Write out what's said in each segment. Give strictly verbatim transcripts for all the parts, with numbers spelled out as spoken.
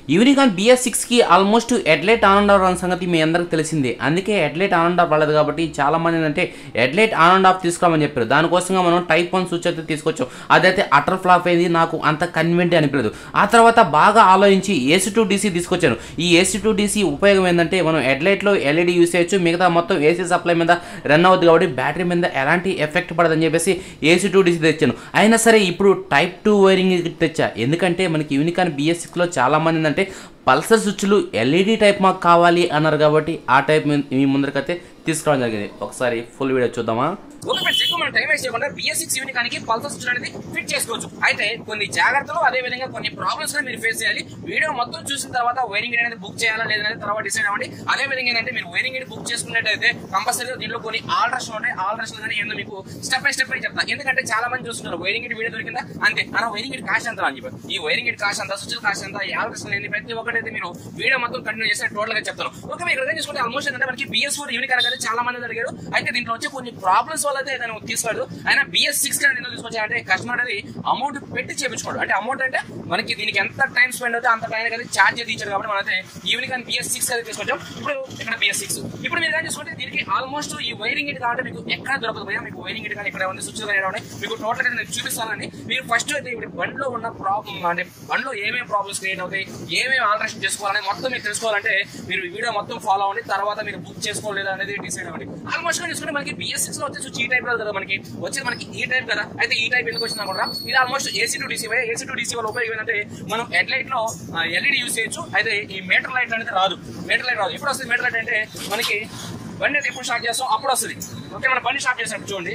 Unicorn B S six కి almost headlight on and off అన్న సంగతి మీ అందరికి తెలిసిందే. అందుకే హెడ్లైట్ ఆన్ అండ్ ఆఫ్ రాలేదు కాబట్టి చాలా మంది ఏంటంటే హెడ్లైట్ ఆన్ అండ్ ఆఫ్ తీసుకురామని చెప్పారు. దానికోసంగా మనం టైప్ వన్ స్విచ్ అయితే తీసుకొచ్చాం. అదైతే అటర్ ఫ్లాప్ అయింది, నాకు అంత కన్వీనియంట్ అనిపించలేదు. ఆ తర్వాత బాగా ఆలోచించి ఏసీ టూ డీసీ తీసుకొచ్చాను. ఈ ఏసీ టూ డీసీ ఉపయోగం ఏంటంటే మనం హెడ్లైట్లో ఎల్ఈడి యూస్ చేయొచ్చు, మిగతా మొత్తం ఏసీ సప్లై మీద రన్ అవుతుంది కాబట్టి బ్యాటరీ మీద ఎలాంటి ఎఫెక్ట్ పడదని చెప్పేసి ఏసీ టూ డీసీ తెచ్చాను. అయినా సరే ఇప్పుడు టైప్ టూ వైరింగ్ తెచ్చా. ఎందుకంటే మనకి యూనికాన్ బి ఎస్ సిక్స్ లో చాలా మంది ఏంటంటే పల్సర్ స్విచ్లు ఎల్ఈడి టైప్ మాకు కావాలి అన్నారు కాబట్టి ఆ టైప్ మీ ముందరకైతే తీసుకోవడం జరిగింది. ఒకసారి ఫుల్ వీడియో చూద్దామా. ఓకే ఫ్రెండ్స్, ఎక్కువ మనం టైం వేస్ట్ చేయకుండా బి ఎస్ సిక్స్ యూనికానికి పల్సర్ స్విచ్ అనేది ఫిట్ చేసుకోవచ్చు. అయితే కొన్ని జాగ్రత్తలు అదే విధంగా కొన్ని ప్రాబ్లమ్స్ మీరు ఫేస్ చేయాలి. వీడియో మొత్తం చూసిన తర్వాత వైరింగ్ అనేది బుక్ చేయాలా లేదనేది తర్వాత డిసైడ్ అవ్వండి. అదే విధంగా ఏంటంటే మీరు వైరింగ్ బుక్ చేసుకున్నట్టయితే కంపల్సరీగా దీంట్లో కొన్ని ఆల్టరేషన్ ఉంటాయి. ఆల్టరేషన్ కానీ ఏందో మీకు స్టెప్ బై స్టెప్ చెప్తా. ఎందుకంటే చాలా మంది చూస్తున్నారు వైరింగ్ వీడియో దొరికిందా అంతే అన్న వైరింగ్ కాస్ట్ ఎంత అని చెప్పి ఈ వైరింగ్ కాస్ట్ ఎంత, స్విచ్ కాస్ట్ ఎంత, ఈ ఆల్టరేషన్ ఏంటి, ప్రతి ఒక్కటైతే మీరు వీడియో మొత్తం కంటిన్యూ చేస్తే టోటల్ గా చెప్తాను. ఓకే, మీరు ఇక్కడ చూసుకుంటే ఆల్మోస్ట్ ఏంటంటే మనకి బి ఎస్ ఫోర్ యూనికాన్ అయితే చాలా మంది అడిగారు. అయితే దీంట్లో వచ్చే కొన్ని ప్రాబ్లమ్స్ వల్ల అయితే నేను తీసుకోలేదు. అయినా బి ఎస్ సిక్స్ కానీ ఎందుకు తీసుకొచ్చానంటే కస్టమర్ అనేది అమౌంట్ పెట్టి చేయించుకోడు. అంటే అమౌంట్ అంటే మనకి దీనికి ఎంత టైం స్పెండ్ అవుతే అంత టైం అయితే ఛార్జ్ తీర్చారు కాబట్టి మనైతే యూనికాన్ బి ఎస్ సిక్స్ అయితే తీసుకొచ్చాం. ఇప్పుడు ఇక్కడ బి ఎస్ సిక్స్ ఇప్పుడు మీరు కానీ చూసుకుంటే దీనికి ఆల్మోస్ట్ ఈ వైరింగ్ ఇట్ కాబట్టి మీకు ఎక్కడ దొరకదు భయ్యా. మీకు వైరింగ్ ఇట్ కానీ ఇక్కడ ఉంది, స్విచ్ కానీ ఉన్నాయి. మీకు టోటల్ గా నేను చూపిస్తానని మీరు ఫస్ట్ అయితే ఇప్పుడు బండ్లో ఉన్న ప్రాబ్లమ్ అంటే బండ్లో ఏమేమి ప్రాబ్లమ్స్ క్రియేట్ అవుతాయి, ఏమేమి ఆల్టరేషన్ చేసుకోవాలని మొత్తం మీరు తెలుసుకోవాలంటే మీరు వీడియో మొత్తం ఫాలో అవ్వండి. తర్వాత మీరు బుక్ చేసుకోలేదా అనేది డిసైడ్ అవ్వండి. ఆల్మోస్ట్ చూసుకుంటే మనకి బి ఎస్ సిక్స్ లో వచ్చే స్విచ్ ఈ టైప్ కదా, మనకి వచ్చేది మనకి ఈ టైప్ కదా. అయితే ఈ టైప్ ఎందుకు వచ్చింది అనుకుంటా, ఇది almost AC to DC. AC to DC వల్ల ఉపయోగం ఏంటంటే మనం హెడ్ లైట్ లో ఎల్ఈడి యూస్ చేయొచ్చు. అయితే ఈ మీటర్ లైట్ అనేది రాదు. మీటర్ లైట్ రాదు. ఇప్పుడు వస్తుంది మీటర్ లైట్ అంటే మనకి బండి ఎప్పుడు స్టార్ట్ చేస్తాం అప్పుడు వస్తుంది. ఓకే, మనం బండి స్టార్ట్ చేసినప్పుడు చూడండి,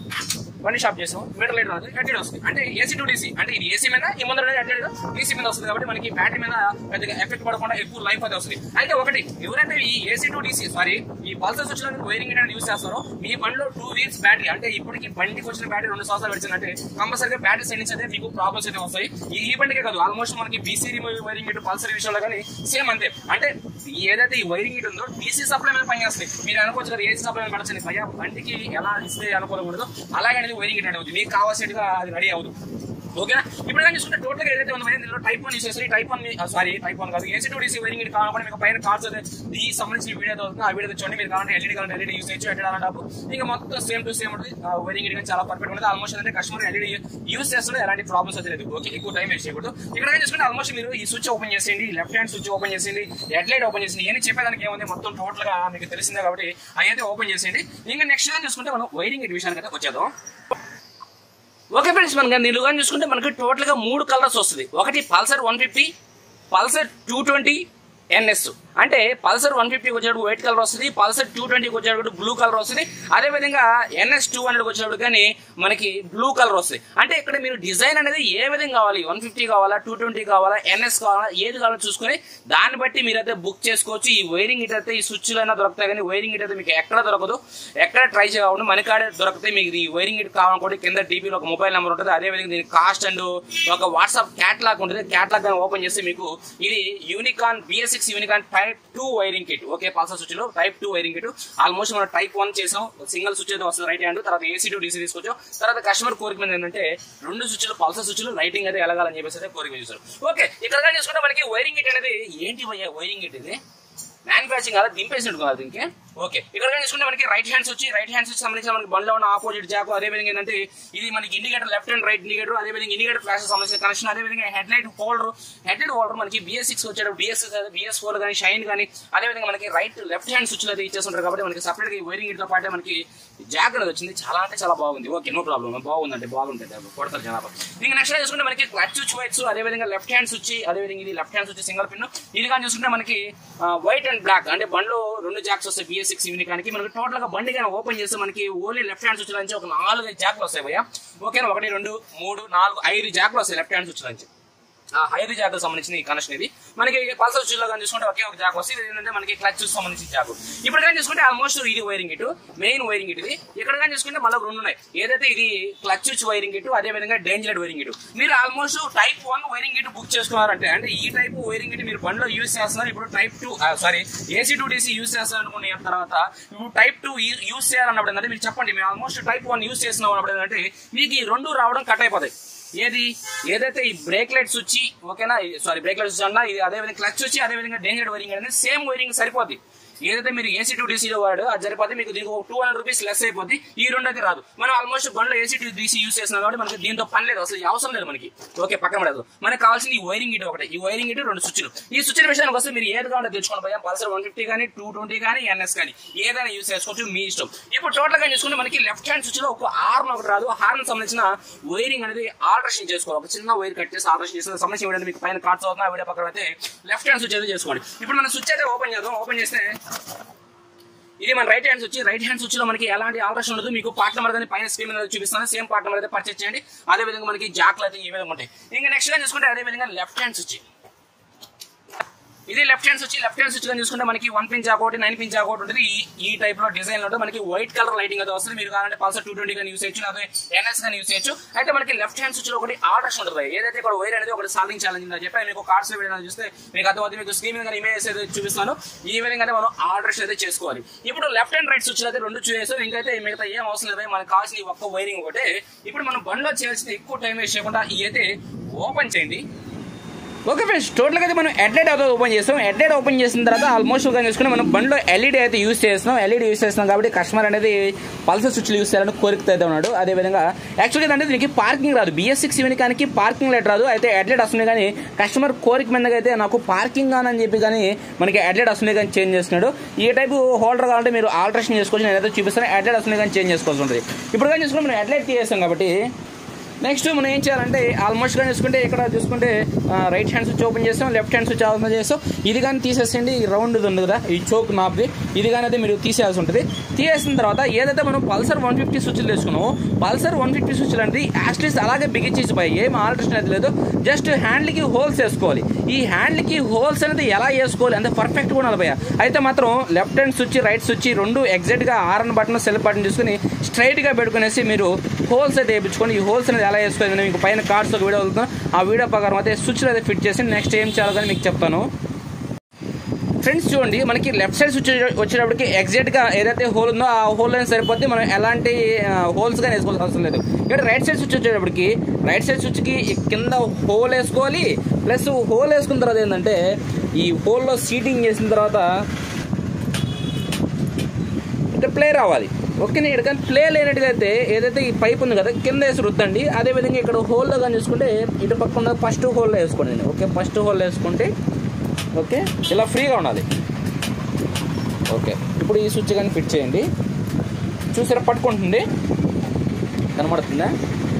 బండి స్టాప్ చేస్తాం మీటర్ లైట్ రాదు, హెడ్ వస్తుంది. అంటే ఏసీ టు డీసీ అంటే ఇది ఏసీ మీద ఈ ముందర హెడ్ డీసీ మీద వస్తుంది కాబట్టి మనకి బ్యాటరీ మీద పెద్దగా ఎఫెక్ట్ పడకుండా ఎక్కువ లైఫ్ అయితే వస్తుంది. అయితే ఒకటి ఎవరైతే ఈ ఏసీ టు డీసీ సారీ ఈ పల్సర్ స్విచ్ లో వైరింగ్ అనేది యూస్ చేస్తారో మీ బండిలో టూ వీక్స్ బ్యాటరీ అంటే ఇప్పటికి బండికి వచ్చిన బ్యాటరీ రెండు సంవత్సరాలు వచ్చిందంటే కంపల్సరీగా బ్యాటరీ సైడ్ నుంచి అయితే మీకు ప్రాబ్లమ్స్ అయితే వస్తాయి. ఈ బండికే కాదు ఆల్మోస్ట్ మనకి బీసీ వైరింగ్ ఇటు పల్సర్ విషయంలో కానీ సేమ్ అంతే. అంటే ఏదైతే ఈ వైరింగ్ ఇటు ఉందో డీసీ సప్లై మీద పనిచేస్తుంది. మీరు అనుకోవచ్చు కదా ఏసీ సప్లై మీద పడచ్చండి భయ్యా, బండికి ఎలా ఇస్తే అనుకూలం ఉండదు అలాగే వైరింగ్ రెడీ అవుతుంది, మీకు కావాల్సినట్టుగా అది రెడీ అవుతుంది. ఓకేనా, ఇప్పుడు కానీ చూసుకుంటే టోటల్ గా ఏదైతే ఉందో దీనిలో టైప్ వన్ యూస్ చేసి type one sorry type one కాదు ఏసీ టూ డీసీ వైరింగ్ కావాలంటే మీకు పైన కార్డ్స్ అయితే ఈ సంబంధించిన వీడియో అవుతుంది. ఆ వీడియో చూడండి. మీరు కావాలంటే ఎల్ఈడి కావాలంటే ఎల్ఈడి యూస్ చేయొచ్చు, ఎల్ఈడి టాప్ ఇంకా మొత్తం సేమ్ టు సేమ్ ఉంటుంది. వైరింగ్ కానీ చాలా పర్ఫెక్ట్ ఉంటుంది. ఆల్మోస్ట్ అంటే కస్టమర్ ఎల్ఈడి యూస్ చేస్తుంటే ఎలాంటి ప్రాబ్లమ్స్ అయితే లేదు. ఓకే, ఎక్కువ టైం వేస్ట్ చేయకూడదు. ఇక్కడ కానీ చూసుకుంటే ఆల్మోస్ట్ మీరు ఈ స్విచ్ ఓపెన్ చేసేయండి, లెఫ్ట్ హ్యాండ్ స్విచ్ ఓపెన్ చేసేయండి, హెడ్ లైట్ ఓపెన్ చేసింది. ఏమి చెప్పేదానికి ఏముంది మొత్తం టోటల్ గా మీకు తెలిసిందే కాబట్టి అయితే ఓపెన్ చేసేయండి. ఇంకా నెక్స్ట్ గా చూసుకుంటే మనం వైరింగ్ విషయానికి అయితే వచ్చేద్దాం. ఓకే ఫ్రెండ్స్, మనకి నిలువు కానీ చూసుకుంటే మనకి టోటల్ గా మూడు కలర్స్ వస్తుంది. ఒకటి Pulsar one fifty, Pulsar two twenty NS. అంటే పల్సర్ వన్ ఫిఫ్టీకి వచ్చేటప్పుడు వైట్ కలర్ వస్తుంది, పల్సర్ టూ ట్వంటీకి వచ్చేటప్పుడు బ్లూ కలర్ వస్తుంది. అదేవిధంగా ఎన్ఎస్ టూ హండ్రెడ్కి వచ్చేటప్పుడు కానీ మనకి బ్లూ కలర్ వస్తుంది. అంటే ఇక్కడ మీరు డిజైన్ అనేది ఏ విధంగా కావాలి, వన్ ఫిఫ్టీ కావాలా, టూ ట్వంటీ కావాలా, ఎన్ఎస్ కావాలా, ఏది కావాలో చూసుకొని దాన్ని బట్టి మీరైతే బుక్ చేసుకోవచ్చు. ఈ వైరింగ్ ఇట్ అయితే ఈ స్విచ్లు అయినా దొరుకుతాయి కానీ వైరింగ్ ఇట్ అయితే మీకు ఎక్కడ దొరకదు. ఎక్కడ ట్రై చేయాలి మనకాడే దొరికితే మీకు ఈ వైరింగ్ ఇట్ కావాలనుకోండి కింద డీపీలో ఒక మొబైల్ నెంబర్ ఉంటుంది. అదేవిధంగా దీనికి కాస్ట్ అండ్ ఒక వాట్సాప్ క్యాట్లాగ్ ఉంటుంది. క్యాట్లాగ్ ఓపెన్ చేస్తే మీకు ఇది Unicorn B S six Unicorn type two wiring kit. Okay, Pulsar switch లో type two wiring kit. Almost మనం టైప్ వన్ చేసాం, సింగిల్ స్విచ్ అయితే వస్తుంది రైట్ హ్యాండ్. తర్వాత ఏసీ టూ డీసీ తీసుకొచ్చాం. తర్వాత కస్టమర్ కోరిక మీద ఏంటంటే రెండు స్విచ్లు పల్సర్ స్విచ్లు లైటింగ్ అయితే ఎలాగాలని చెప్పేసి అయితే కోరిక చూసారు. ఓకే, ఇక్కడ చూసుకుంటే మనకి వైరింగ్ కిట్ అనేది ఏంటి వైరింగ్ కిట్ ఇది మ్యానుఫ్యాక్చరింగ్ అలా దింపేసినట్టు కాదు దీనికి. ఓకే, ఇక్కడ చూసుకుంటే మనకి రైట్ హ్యాండ్స్ వచ్చి రైట్ హ్యాండ్స్ వచ్చి సంబంధించిన మనకి బండ్లో ఉన్న ఆపోజిట్ జాక్. అదేవిధంగా ఏంటంటే ఇది మనకి indicator left and right indicator, అదేవిధంగా ఇండికేటర్ ఫ్లాష్ సంబంధించిన కనెక్షన్, అదేవిధంగా head light holder. Head light holder మనకి బి ఎస్ సిక్స్ వచ్చేటప్పుడు బిఎస్ బిఎస్ ఫోర్ కానీ షైన్ కానీ అదేవిధంగా మనకి రైట్ లెఫ్ట్ హ్యాండ్ స్విచ్ అయితే ఇచ్చేస్తుంటారు కాబట్టి మనకి సపరేట్ గా వైరింగ్ ఇట్తో పాటే మనకి జాక్ అనేది వచ్చింది. చాలా అంటే చాలా బాగుంది. ఓకే, నో ప్రాబ్లమ్, బాగుందంటే బాగుంటుంది కొడతారు జనాభా. ఇంకా నెక్స్ట్ చూసుకుంటే మనకి క్లచ్ స్విచ్ వైట్స్, అదేవిధంగా లెఫ్ట్ హ్యాండ్ స్విచ్, అదేవిధంగా ఇది left hand switch single pin. ఇది కానీ చూసుకుంటే మనకి వైట్ అండ్ బ్లాక్ అంటే బండ్లో రెండు జాక్స్ వస్తాయి బి ఎస్ సిక్స్ యూనికానికి. మనకి టోటల్ గా బండి కానీ ఓపెన్ చేస్తే మనకి ఓన్లీ లెఫ్ట్ హ్యాండ్ స్విచ్ నుంచి ఒక నాలుగు జాక్లు వస్తాయి భయ్యా. ఓకేనా, ఒకటి రెండు మూడు నాలుగు ఐదు జాక్లు వస్తాయి లెఫ్ట్ హ్యాండ్ స్విచ్ నుంచి. ఐదు జాకులకు సంబంధించిన ఈ కనెక్షన్ ఇది. మనకి పల్సర్ స్విచ్ లో కానీ చూసుకుంటే ఒకే ఒక జాక్ వస్తుంది. ఇది ఏంటంటే మనకి క్లచ్ సంబంధించిన జాకు. ఇప్పుడు కానీ చూసుకుంటే ఆల్మోస్ట్ ఇది వైరింగ్ ఇటు మెయిన్ వైరింగ్ ఇటు ఇది. ఇక్కడ కానీ చూసుకుంటే మళ్ళీ రెండు ఉన్నాయి. ఏదైతే ఇది క్లచ్ స్విచ్ వైరింగ్ ఇటు, అదేవిధంగా డేంజర్ వైరింగ్ ఇటు. మీరు ఆల్మోస్ట్ టైప్ వన్ వైరింగ్ ఇటు బుక్ చేసుకున్నారంటే అంటే ఈ టైప్ వైరింగ్ ఇటు మీరు బండ్లో యూజ్ చేస్తున్నారు. ఇప్పుడు type two sorry AC to DC use చేస్తారు అనుకునే తర్వాత ఇప్పుడు టైప్ టూ యూజ్ చేయాలన్నప్పుడు ఏంటంటే మీరు చెప్పండి మేము ఆల్మోస్ట్ టైప్ వన్ యూజ్ చేస్తున్నాం అన్నప్పుడు ఏంటంటే మీకు ఈ రెండు రావడం కట్ అయిపోతాయి. ఏది ఏదైతే ఈ బ్రేక్ లైట్ స్విచ్ ఓకేనా, సారీ బ్రేక్ లైట్ స్విచ్ అన్నా ఇది అదే విధంగా క్లచ్ స్విచ్ అదే విధంగా డేంజర్ వైరింగ్ అనేది సేమ్ వైరింగ్ సరిపోద్ది. ఏదైతే మీరు ఏసీ టు డీసీలో వాడు అది సరిపోతే మీకు దీనికి టూ హండ్రెడ్ రూపీస్ లెస్ అయిపోద్ది. ఈ రెండు అయితే రాదు. మనం ఆల్మోస్ట్ బండ్లో ఏసీ టు డీసీ యూస్ చేస్తున్నాం కాబట్టి మనకి దీంతో పని లేదు, అసలు అవసరం లేదు మనకి. ఓకే పక్కన పడదు. మనకు కావాల్సింది ఈ వైరింగ్ ఇటు ఒకటి, ఈ వైరింగ్ ఇటు రెండు స్విచ్లు. ఈ స్విచ్ల విషయానికి వస్తే మీరు ఏది కావాలంటే తెచ్చుకోండి భయ్యా, పల్సర్ వన్ ఫిఫ్టీ కానీ టూ ట్వంటీ కానీ ఎన్ఎస్ కానీ ఏదైనా యూస్ చేసుకోవచ్చు, మీ ఇష్టం. ఇప్పుడు టోటల్ గా చూసుకుంటే మనకి లెఫ్ట్ హ్యాండ్ స్విచ్ లో ఒక హార్న్ ఒకటి రాదు. హార్న్ సంబంధించిన వైరింగ్ అనేది ఆల్టరేషన్ చేసుకోవాలి. ఒక చిన్న వైర్ కట్ చేసి ఆల్టరేషన్ చేసిన సంబంధించి మీకు పైన కార్డ్స్ అవుతున్నా వీడియో పక్కన అయితే లెఫ్ట్ హ్యాండ్ స్విచ్ అయితే చేసుకోండి. ఇప్పుడు మనం స్విచ్ అయితే ఓపెన్ చేద్దాం. ఓపెన్ చేస్తే ఇది మన right hand switch. Right hand switch లో మనకి ఎలాంటి ఆల్టరేషన్ ఉండదు. మీకు పార్ట్ నెంబర్ కానీ పైన స్క్రీన్ మీద చూపిస్తాను. సేమ్ పార్ట్ నెంబర్ అయితే పర్చేస్ చేయండి. అదే విధంగా మనకి జాక్లు అయితే ఈ విధంగా ఉంటాయి. ఇంకా నెక్స్ట్ గా చూసుకుంటే అదే విధంగా లెఫ్ట్ హ్యాండ్ స్విచ్. ఇది left hand switch. Left hand switch గా చూసుకుంటే మనకి వన్ పిన్ జాక్ ఒకటి నైన్ పిన్ జాక్ ఒకటి ఉంటుంది. ఈ టైప్ లో డిజైన్ లో మనకి వైట్ కలర్ లైటింగ్ అయితే వస్తుంది. మీరు కావాలంటే పల్సర్ టూ ట్వంటీ కానీ యూస్ చేయొచ్చు, అదే ఎన్ఎస్ కానీ యూస్ చేయొచ్చు. అయితే మనకి లెఫ్ట్ హ్యాండ్ స్విచ్ లో ఒకటి ఆల్టరేషన్ ఉంటుంది. ఏదైతే ఇక్కడ వైర్ అనేది ఒకటి సాల్వింగ్ ఛాలెంజ్ అని చెప్పి మీకు కార్డ్స్ వీడియో చూస్తే మీకు అర్థమవుతుంది. మీకు స్క్రీన్ మీద ఇమేజ్ అయితే చూపిస్తాను. ఈ విధంగా అయితే మనం ఆల్టరేషన్ అయితే చేసుకోవాలి. ఇప్పుడు లెఫ్ట్ హ్యాండ్ రైట్ స్విచ్ అయితే రెండు చూసేసాం. ఇంకైతే మిగతా ఏం అవసరం లేదు. మనకు కావాల్సిన ఒక్క వైరింగ్ ఒకటే. ఇప్పుడు మనం బండ్లో చేయాల్సింది ఎక్కువ టైం వేస్ట్ చేయకుండా ఈ అయితే ఓపెన్ చేయండి. ఓకే ఫ్రెండ్స్, టోటల్గా అయితే మనం హెడ్లైట్ అయితే ఓపెన్ చేస్తాం. హెడ్లైట్ ఓపెన్ చేసిన తర్వాత ఆల్మోస్ట్ ఓపెన్ చేసుకుని మనం బండ్లో ఎల్ఈడీ అయితే యూస్ చేస్తున్నాం. ఎల్ఈడీ యూస్ చేస్తున్నాం కాబట్టి కస్టమర్ అనేది పల్సర్ స్విచ్లు యూస్ చేయాలని కోరికతో అయితే ఉన్నాడు. అదేవిధంగా యాక్చువల్గా అంటే దీనికి పార్కింగ్ రాదు. బిఎస్ సిక్స్ యూనికానికి పార్కింగ్ లైట్ రాదు. అయితే హెడ్లైట్ వస్తుంది కానీ కస్టమర్ కోరిక మీదగా అయితే నాకు పార్కింగ్ అని చెప్పి కానీ మనకి హెడ్లైట్ వస్తుంది కానీ చేంజ్ చేస్తున్నాడు. ఈ టైపు హోల్డర్ కావాలంటే మీరు ఆల్టరేషన్ చేసుకోవచ్చు. నేనైతే చూపిస్తాను. హెడ్లైట్ వస్తుంది కానీ చేంజ్ చేసుకోవాల్సి ఉంటుంది. ఇప్పుడు కానీ చూసుకుంటే మనం హెడ్లైట్ తీసేస్తాం కాబట్టి నెక్స్ట్ మనం ఏం చేయాలంటే ఆల్మోస్ట్ కానీ చూసుకుంటే ఇక్కడ చూసుకుంటే రైట్ హ్యాండ్ స్విచ్ ఓపెన్ చేస్తాం, లెఫ్ట్ హ్యాండ్ స్విచ్ ఓపెన్ చేస్తాం. ఇది కానీ తీసేసేయండి. ఈ రౌండ్ ఉంది కదా ఈ చోక్ నాబ్ది, ఇది కానీ అయితే మీరు తీసేయాల్సి ఉంటుంది. తీసేసిన తర్వాత ఏదైతే మనం పల్సర్ వన్ ఫిఫ్టీ స్విచ్లు తీసుకున్నామో పల్సర్ వన్ ఫిఫ్టీ స్విచ్లు అనేది యాక్చువల్స్ అలాగే బిగించేసిపోయి ఏం ఆల్టరేషన్ అయితే లేదు. జస్ట్ హ్యాండ్లకి హోల్స్ వేసుకోవాలి. ఈ హ్యాండ్లకి హోల్స్ అనేది ఎలా వేసుకోవాలి అంతే పర్ఫెక్ట్గా ఉండాలి భయ్య. అయితే మాత్రం left hand switch right switch రెండు ఎగ్జాక్ట్గా ఆర్ఎన్ బటన్ సెల్ బటన్ తీసుకుని స్ట్రైట్గా పెట్టుకునేసి మీరు హోల్స్ అయితే వేయించుకోండి. ఈ హోల్స్ అనేది ఎలా వేసుకోవాలి నేను మీకు పైన కార్డ్స్ ఒక వీడియో వదులుతాను. ఆ వీడియో ప్రకారం అయితే స్విచ్లు అయితే ఫిట్ చేసి నెక్స్ట్ ఏం చేయాలో కానీ మీకు చెప్తాను. ఫ్రెండ్స్ చూడండి, మనకి లెఫ్ట్ సైడ్ స్విచ్ వచ్చేటప్పటికి ఎగ్జాక్ట్గా ఏదైతే హోల్ ఉందో ఆ హోల్ అనేది సరిపోద్ది. మనం ఎలాంటి హోల్స్ కానీ వేసుకోవాల్సిన అవసరం లేదు. ఇక్కడ రైట్ సైడ్ స్విచ్ వచ్చేటప్పటికి రైట్ సైడ్ స్విచ్కి కింద హోల్ వేసుకోవాలి. ప్లస్ హోల్ వేసుకున్న తర్వాత ఏంటంటే ఈ హోల్లో సీటింగ్ చేసిన తర్వాత అంటే ప్లే రావాలి. ఓకే, ఇక్కడ కానీ ప్లే లేనట్టుగా అయితే ఏదైతే ఈ పైప్ ఉంది కదా కింద వేసి రుద్దండి. అదేవిధంగా ఇక్కడ హోల్లో కానీ చూసుకుంటే ఇటు పక్కన ఫస్ట్ హోల్లో వేసుకోండి. ఓకే, ఫస్ట్ హోల్లో వేసుకుంటే ఓకే ఇలా ఫ్రీగా ఉండాలి. ఓకే, ఇప్పుడు ఈ స్విచ్ కానీ ఫిట్ చేయండి. చూసారా పట్టుకుంటుంది, కనబడుతుందా?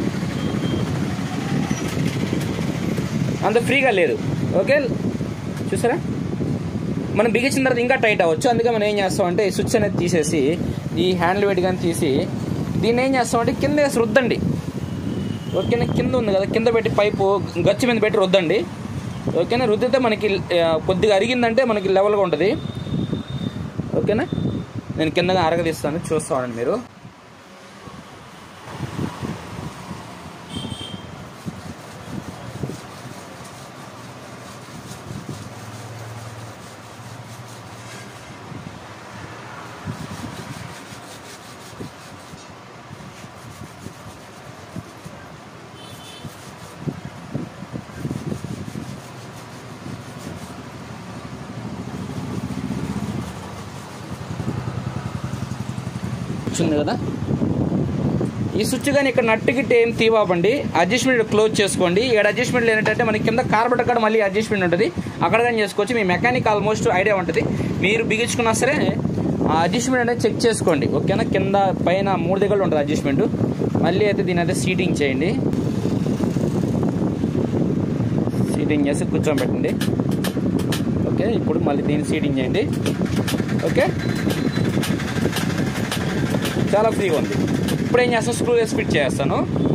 అంత ఫ్రీగా లేదు. ఓకే చూసారా, మనం బిగించిన తర్వాత ఇంకా టైట్ అవ్వచ్చు. అందుకే మనం ఏం చేస్తామంటే ఈ స్విచ్ అనేది తీసేసి ఈ హ్యాండిల్ వెయిట్ కానీ తీసి దీన్ని ఏం చేస్తామంటే కింద వేసి రుద్దండి. ఓకేనా, కింద ఉంది కదా కింద పెట్టి పైపు గచ్చి మీద పెట్టి రుద్దండి. ఓకేనా, రుద్దితే మనకి కొద్దిగా అరిగిందంటే మనకి లెవెల్గా ఉంటుంది. ఓకేనా, నేను కిందగా అరగదీస్తాను, చూస్తామండి మీరు. ఉంది కదా ఈ స్విచ్ కానీ ఇక్కడ నట్టు గిట్ట ఏం తీవాబండి. అడ్జస్ట్మెంట్ క్లోజ్ చేసుకోండి. ఇక్కడ అడ్జస్ట్మెంట్ ఏంటంటే మనకి కింద కార్బెట్ అక్కడ మళ్ళీ అడ్జస్ట్మెంట్ ఉంటుంది, అక్కడ కానీ చేసుకోవచ్చు. మీ మెకానిక్ ఆల్మోస్ట్ ఐడియా ఉంటుంది. మీరు బిగించుకున్నా సరే ఆ అడ్జస్ట్మెంట్ అనేది చెక్ చేసుకోండి. ఓకేనా, కింద పైన మూడు దగ్గర ఉంటుంది అడ్జస్ట్మెంట్. మళ్ళీ అయితే దీని అయితే సీటింగ్ చేయండి. సీటింగ్ చేసి కూర్చోబెట్టండి. ఓకే, ఇప్పుడు మళ్ళీ దీన్ని సీటింగ్ చేయండి. ఓకే, చాలా ఫ్రీగా ఉంది. ఇప్పుడు ఏం చేస్తాను, స్క్రూ వేసి ఫిట్ చేస్తాను.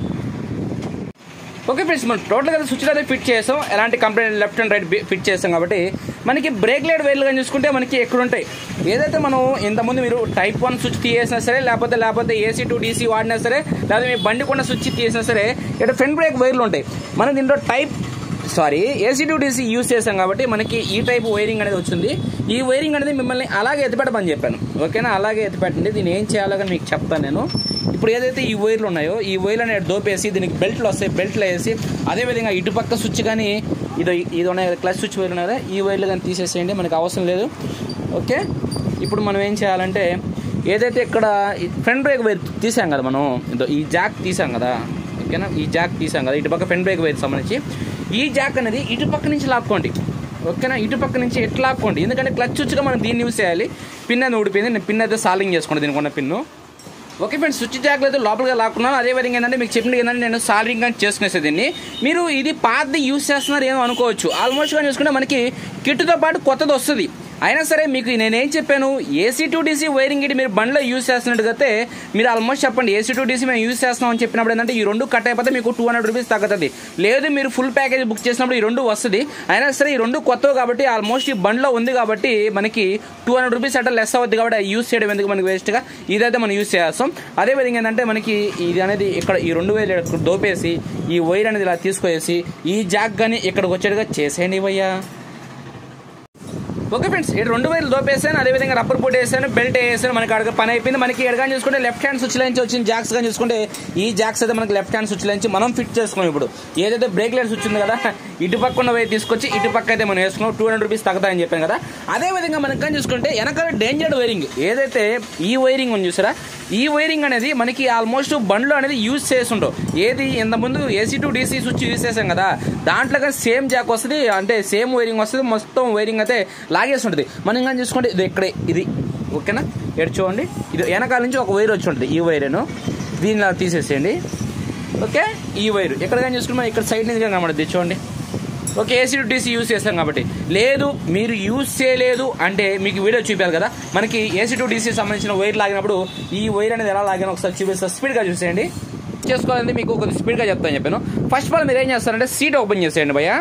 ఓకే ఫ్రెండ్స్, మనం టోటల్గా స్విచ్ అయితే ఫిట్ చేస్తాం. ఎలాంటి complaint left and right fit చేస్తాం కాబట్టి మనకి బ్రేక్ లైట్ వైర్లు కానీ చూసుకుంటే మనకి ఎక్కడ ఉంటాయి. ఏదైతే మనం ఇంతకుముందు మీరు టైప్ వన్ స్విచ్ తీసేసినా సరే లేకపోతే లేకపోతే ఏసీ టు డీసీ వాడినా సరే లేకపోతే మీ బండి కొండ స్విచ్ తీసినా సరే ఇక్కడ ఫ్రంట్ బ్రేక్ వైర్లు ఉంటాయి. మనం దీంట్లో type sorry AC to DC use చేస్తాం కాబట్టి మనకి ఈ టైప్ వైరింగ్ అనేది వచ్చింది. ఈ వైరింగ్ అనేది మిమ్మల్ని అలాగే ఎత్తిపెట్టమని చెప్పాను. ఓకేనా, అలాగే ఎత్తిపెట్టండి. దీన్ని ఏం చేయాలో కానీ మీకు చెప్తాను నేను. ఇప్పుడు ఏదైతే ఈ వైర్లు ఉన్నాయో ఈ వైర్లు అనేది దోపేసి దీనికి బెల్ట్లు వస్తాయి, బెల్ట్లు వేసి అదేవిధంగా ఇటుపక్క స్విచ్ కానీ ఇది ఇది ఉన్నాయి కదా క్లచ్ స్విచ్ వైర్లు ఉన్నాయి కదా ఈ వైర్లు కానీ తీసేసేయండి, మనకు అవసరం లేదు. ఓకే, ఇప్పుడు మనం ఏం చేయాలంటే ఏదైతే ఇక్కడ ఫ్రంట్ బ్రేక్ వైర్ తీసాం కదా మనం, ఇదో ఈ జాక్ తీసాం కదా, ఓకేనా, ఈ జాక్ తీసాం కదా ఇటుపక్క ఫ్రంట్ బ్రేక్ వైర్ సంబంధించి ఈ జాక్ అనేది ఇటుపక్క నుంచి లాక్కోండి. ఓకేనా, ఇటుపక్క నుంచి ఎట్లా లాక్కోండి, ఎందుకంటే క్లచ్ స్విచ్గా మనం దీన్ని యూస్ చేయాలి. పిన్ అనేది ఊడిపోయింది, నేను పిన్ అయితే సాల్వింగ్ చేసుకోండి దీనికి ఉన్న పిన్ను. ఓకే ఫ్రెండ్స్, స్విచ్ జాగ్లో అయితే లోపలిగా లాక్కున్నాను. అదేవిధంగా ఏంటంటే మీకు చెప్పినట్టు ఏంటంటే నేను సాల్వింగ్ కానీ చేసుకునేసే దీన్ని. మీరు ఇది పాతది యూస్ చేస్తున్నారు ఏమో అనుకోవచ్చు, ఆల్మోస్ట్ కానీ చూసుకుంటే మనకి కిట్తో పాటు కొత్తది వస్తుంది. అయినా సరే మీకు నేనేం చెప్పాను, ఏసీ టు డీసీ వైరింగ్ ఇటు మీరు బండ్లో యూస్ చేస్తున్నట్టుగైతే మీరు ఆల్మోస్ట్ చెప్పండి ఏసీ టు డీసీ మేము యూస్ చేస్తాం అని చెప్పినప్పుడు ఏంటంటే ఈ రెండు కట్ అయిపోతే మీకు టూ హండ్రెడ్ రూపీస్ తగ్గుతుంది. లేదు మీరు ఫుల్ ప్యాకేజ్ బుక్ చేసినప్పుడు ఈ రెండు వస్తుంది. అయినా సరే ఈ రెండు కొత్తవి కాబట్టి ఆల్మోస్ట్ ఈ బండ్లో ఉంది కాబట్టి మనకి టూ హండ్రెడ్ రూపీస్ అట్లా లెస్ అవుతుంది కాబట్టి యూస్ చేయడం ఎందుకు మనకి వేస్ట్గా, ఇదైతే మనం యూస్ చేస్తాం. అదేవిధంగా ఏంటంటే మనకి ఇది అనేది ఇక్కడ ఈ రెండు వేలు దోపేసి ఈ వైర్ అనేది ఇలా తీసుకొచ్చేసి ఈ జాక్ కానీ ఇక్కడికి వచ్చేట్టుగా చేసేయండి ఇవయ్యా. ఓకే ఫ్రెండ్స్, ఇక్కడ రెండు వైర్లు దోపేసాను, అదేవిధంగా రబ్బర్ బూట్ వేసాను, బెల్ట్ వేసాను, మనకి అక్కడ పని అయిపోయింది. మనకి ఎడగా చూసుకుంటే లెఫ్ట్ హ్యాండ్ స్విచ్ నుంచి వచ్చిన జాక్స్ కానీ చూసుకుంటే ఈ జాక్స్ అయితే మనకి లెఫ్ట్ హ్యాండ్ స్విచ్ నుంచి మనం ఫిట్ చేసుకున్నాం. ఇప్పుడు ఏదైతే బ్రేక్ లైట్ స్విచ్ ఉంది కదా ఇటు పక్క ఉన్న వైర్ తీసుకొచ్చి ఇటు పక్క అయితే మనం వేసుకున్నాం, టూ హండ్రెడ్ రూపీస్ తగ్గుతాయని చెప్పాను కదా. అదేవిధంగా మనకి కానీ చూసుకుంటే వెనకాల డేంజర్ వైరింగ్ ఏదైతే ఈ వైరింగ్ ఉంది చూసారా, ఈ వైరింగ్ అనేది మనకి ఆల్మోస్ట్ బండ్లో అనేది యూజ్ చేస్తుంటాం. ఏది ఇంత ముందు AC to DC switch use చేసాం కదా దాంట్లో కానీ సేమ్ జాక్ వస్తుంది, అంటే సేమ్ వైరింగ్ వస్తుంది, మొత్తం వైరింగ్ అయితే లాగేసి ఉంటుంది. మనం ఇంకా చూసుకోండి ఇది ఇక్కడే ఇది ఓకేనా, ఎడు చూడండి ఇది వెనకాల నుంచి ఒక వైర్ వచ్చి ఉంటుంది, ఈ వైర్ను దీనిలా తీసేసేయండి. ఓకే, ఈ వైర్ ఎక్కడ కానీ చూసుకుంటే మనం ఇక్కడ సైడ్ నుంచి కనబడుతుంది చూడండి. Okay, AC to DC use చేస్తాం కాబట్టి. లేదు మీరు యూజ్ చేయలేదు అంటే మీకు వీడియో చూపించాలి కదా, మనకి ఏసీ టు డీసీ సంబంధించిన వైర్ లాగినప్పుడు ఈ వైర్ అనేది ఎలా లాగానో ఒకసారి చూపిస్తా, స్పీడ్గా చూసేయండి. చేసుకోవాలంటే మీకు కొద్దిగా స్పీడ్గా చెప్తాను చెప్పాను. ఫస్ట్ ఆఫ్ ఆల్ మీరు ఏం చేస్తారంటే సీట్ ఓపెన్ చేసేయండి భయ్యా.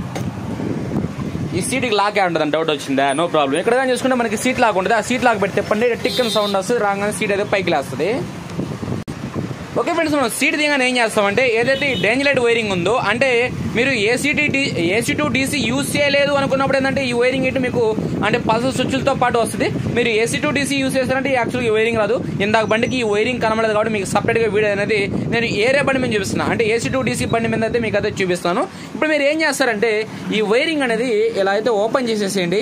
ఈ సీట్కి లాగే ఉంటుందని డౌట్ వచ్చిందా, నో ప్రాబ్లం. ఇక్కడ కానీ చూసుకుంటే మనకి సీట్ లాగా ఉంటుంది, ఆ సీట్ లాగా పెట్టి తిప్పండి, టిక్కన్ సౌండ్ వస్తుంది, రాగానే సీట్ అయితే పైకి లేస్తుంది. ఓకే ఫ్రెండ్స్, మనం సీట్ దిగానే ఏం చేస్తామంటే ఏదైతే ఈ డేంజర్ లైట్ వైరింగ్ ఉందో, అంటే మీరు ఏసీటీ ఏసీ టు డీసీ యూజ్ చేయలేదు అనుకున్నప్పుడు ఏంటంటే ఈ వైరింగ్ ఇటు మీకు అంటే పల్సర్ స్విచ్లతో పాటు వస్తుంది. మీరు ఏసీ టు డీసీ యూజ్ చేస్తారంటే యాక్చువల్గా ఈ వైరింగ్ రాదు. ఇందాక బండికి ఈ వైరింగ్ కనబడదు కాబట్టి మీకు సపరేట్గా వీడియో అనేది నేను ఏరే బండి మీద చూపిస్తున్నాను, అంటే ఏసీ టు డీసీ బండి మీద అయితే మీకు అయితే చూపిస్తాను. ఇప్పుడు మీరు ఏం చేస్తారంటే ఈ వైరింగ్ అనేది ఇలా అయితే ఓపెన్ చేసేసేయండి.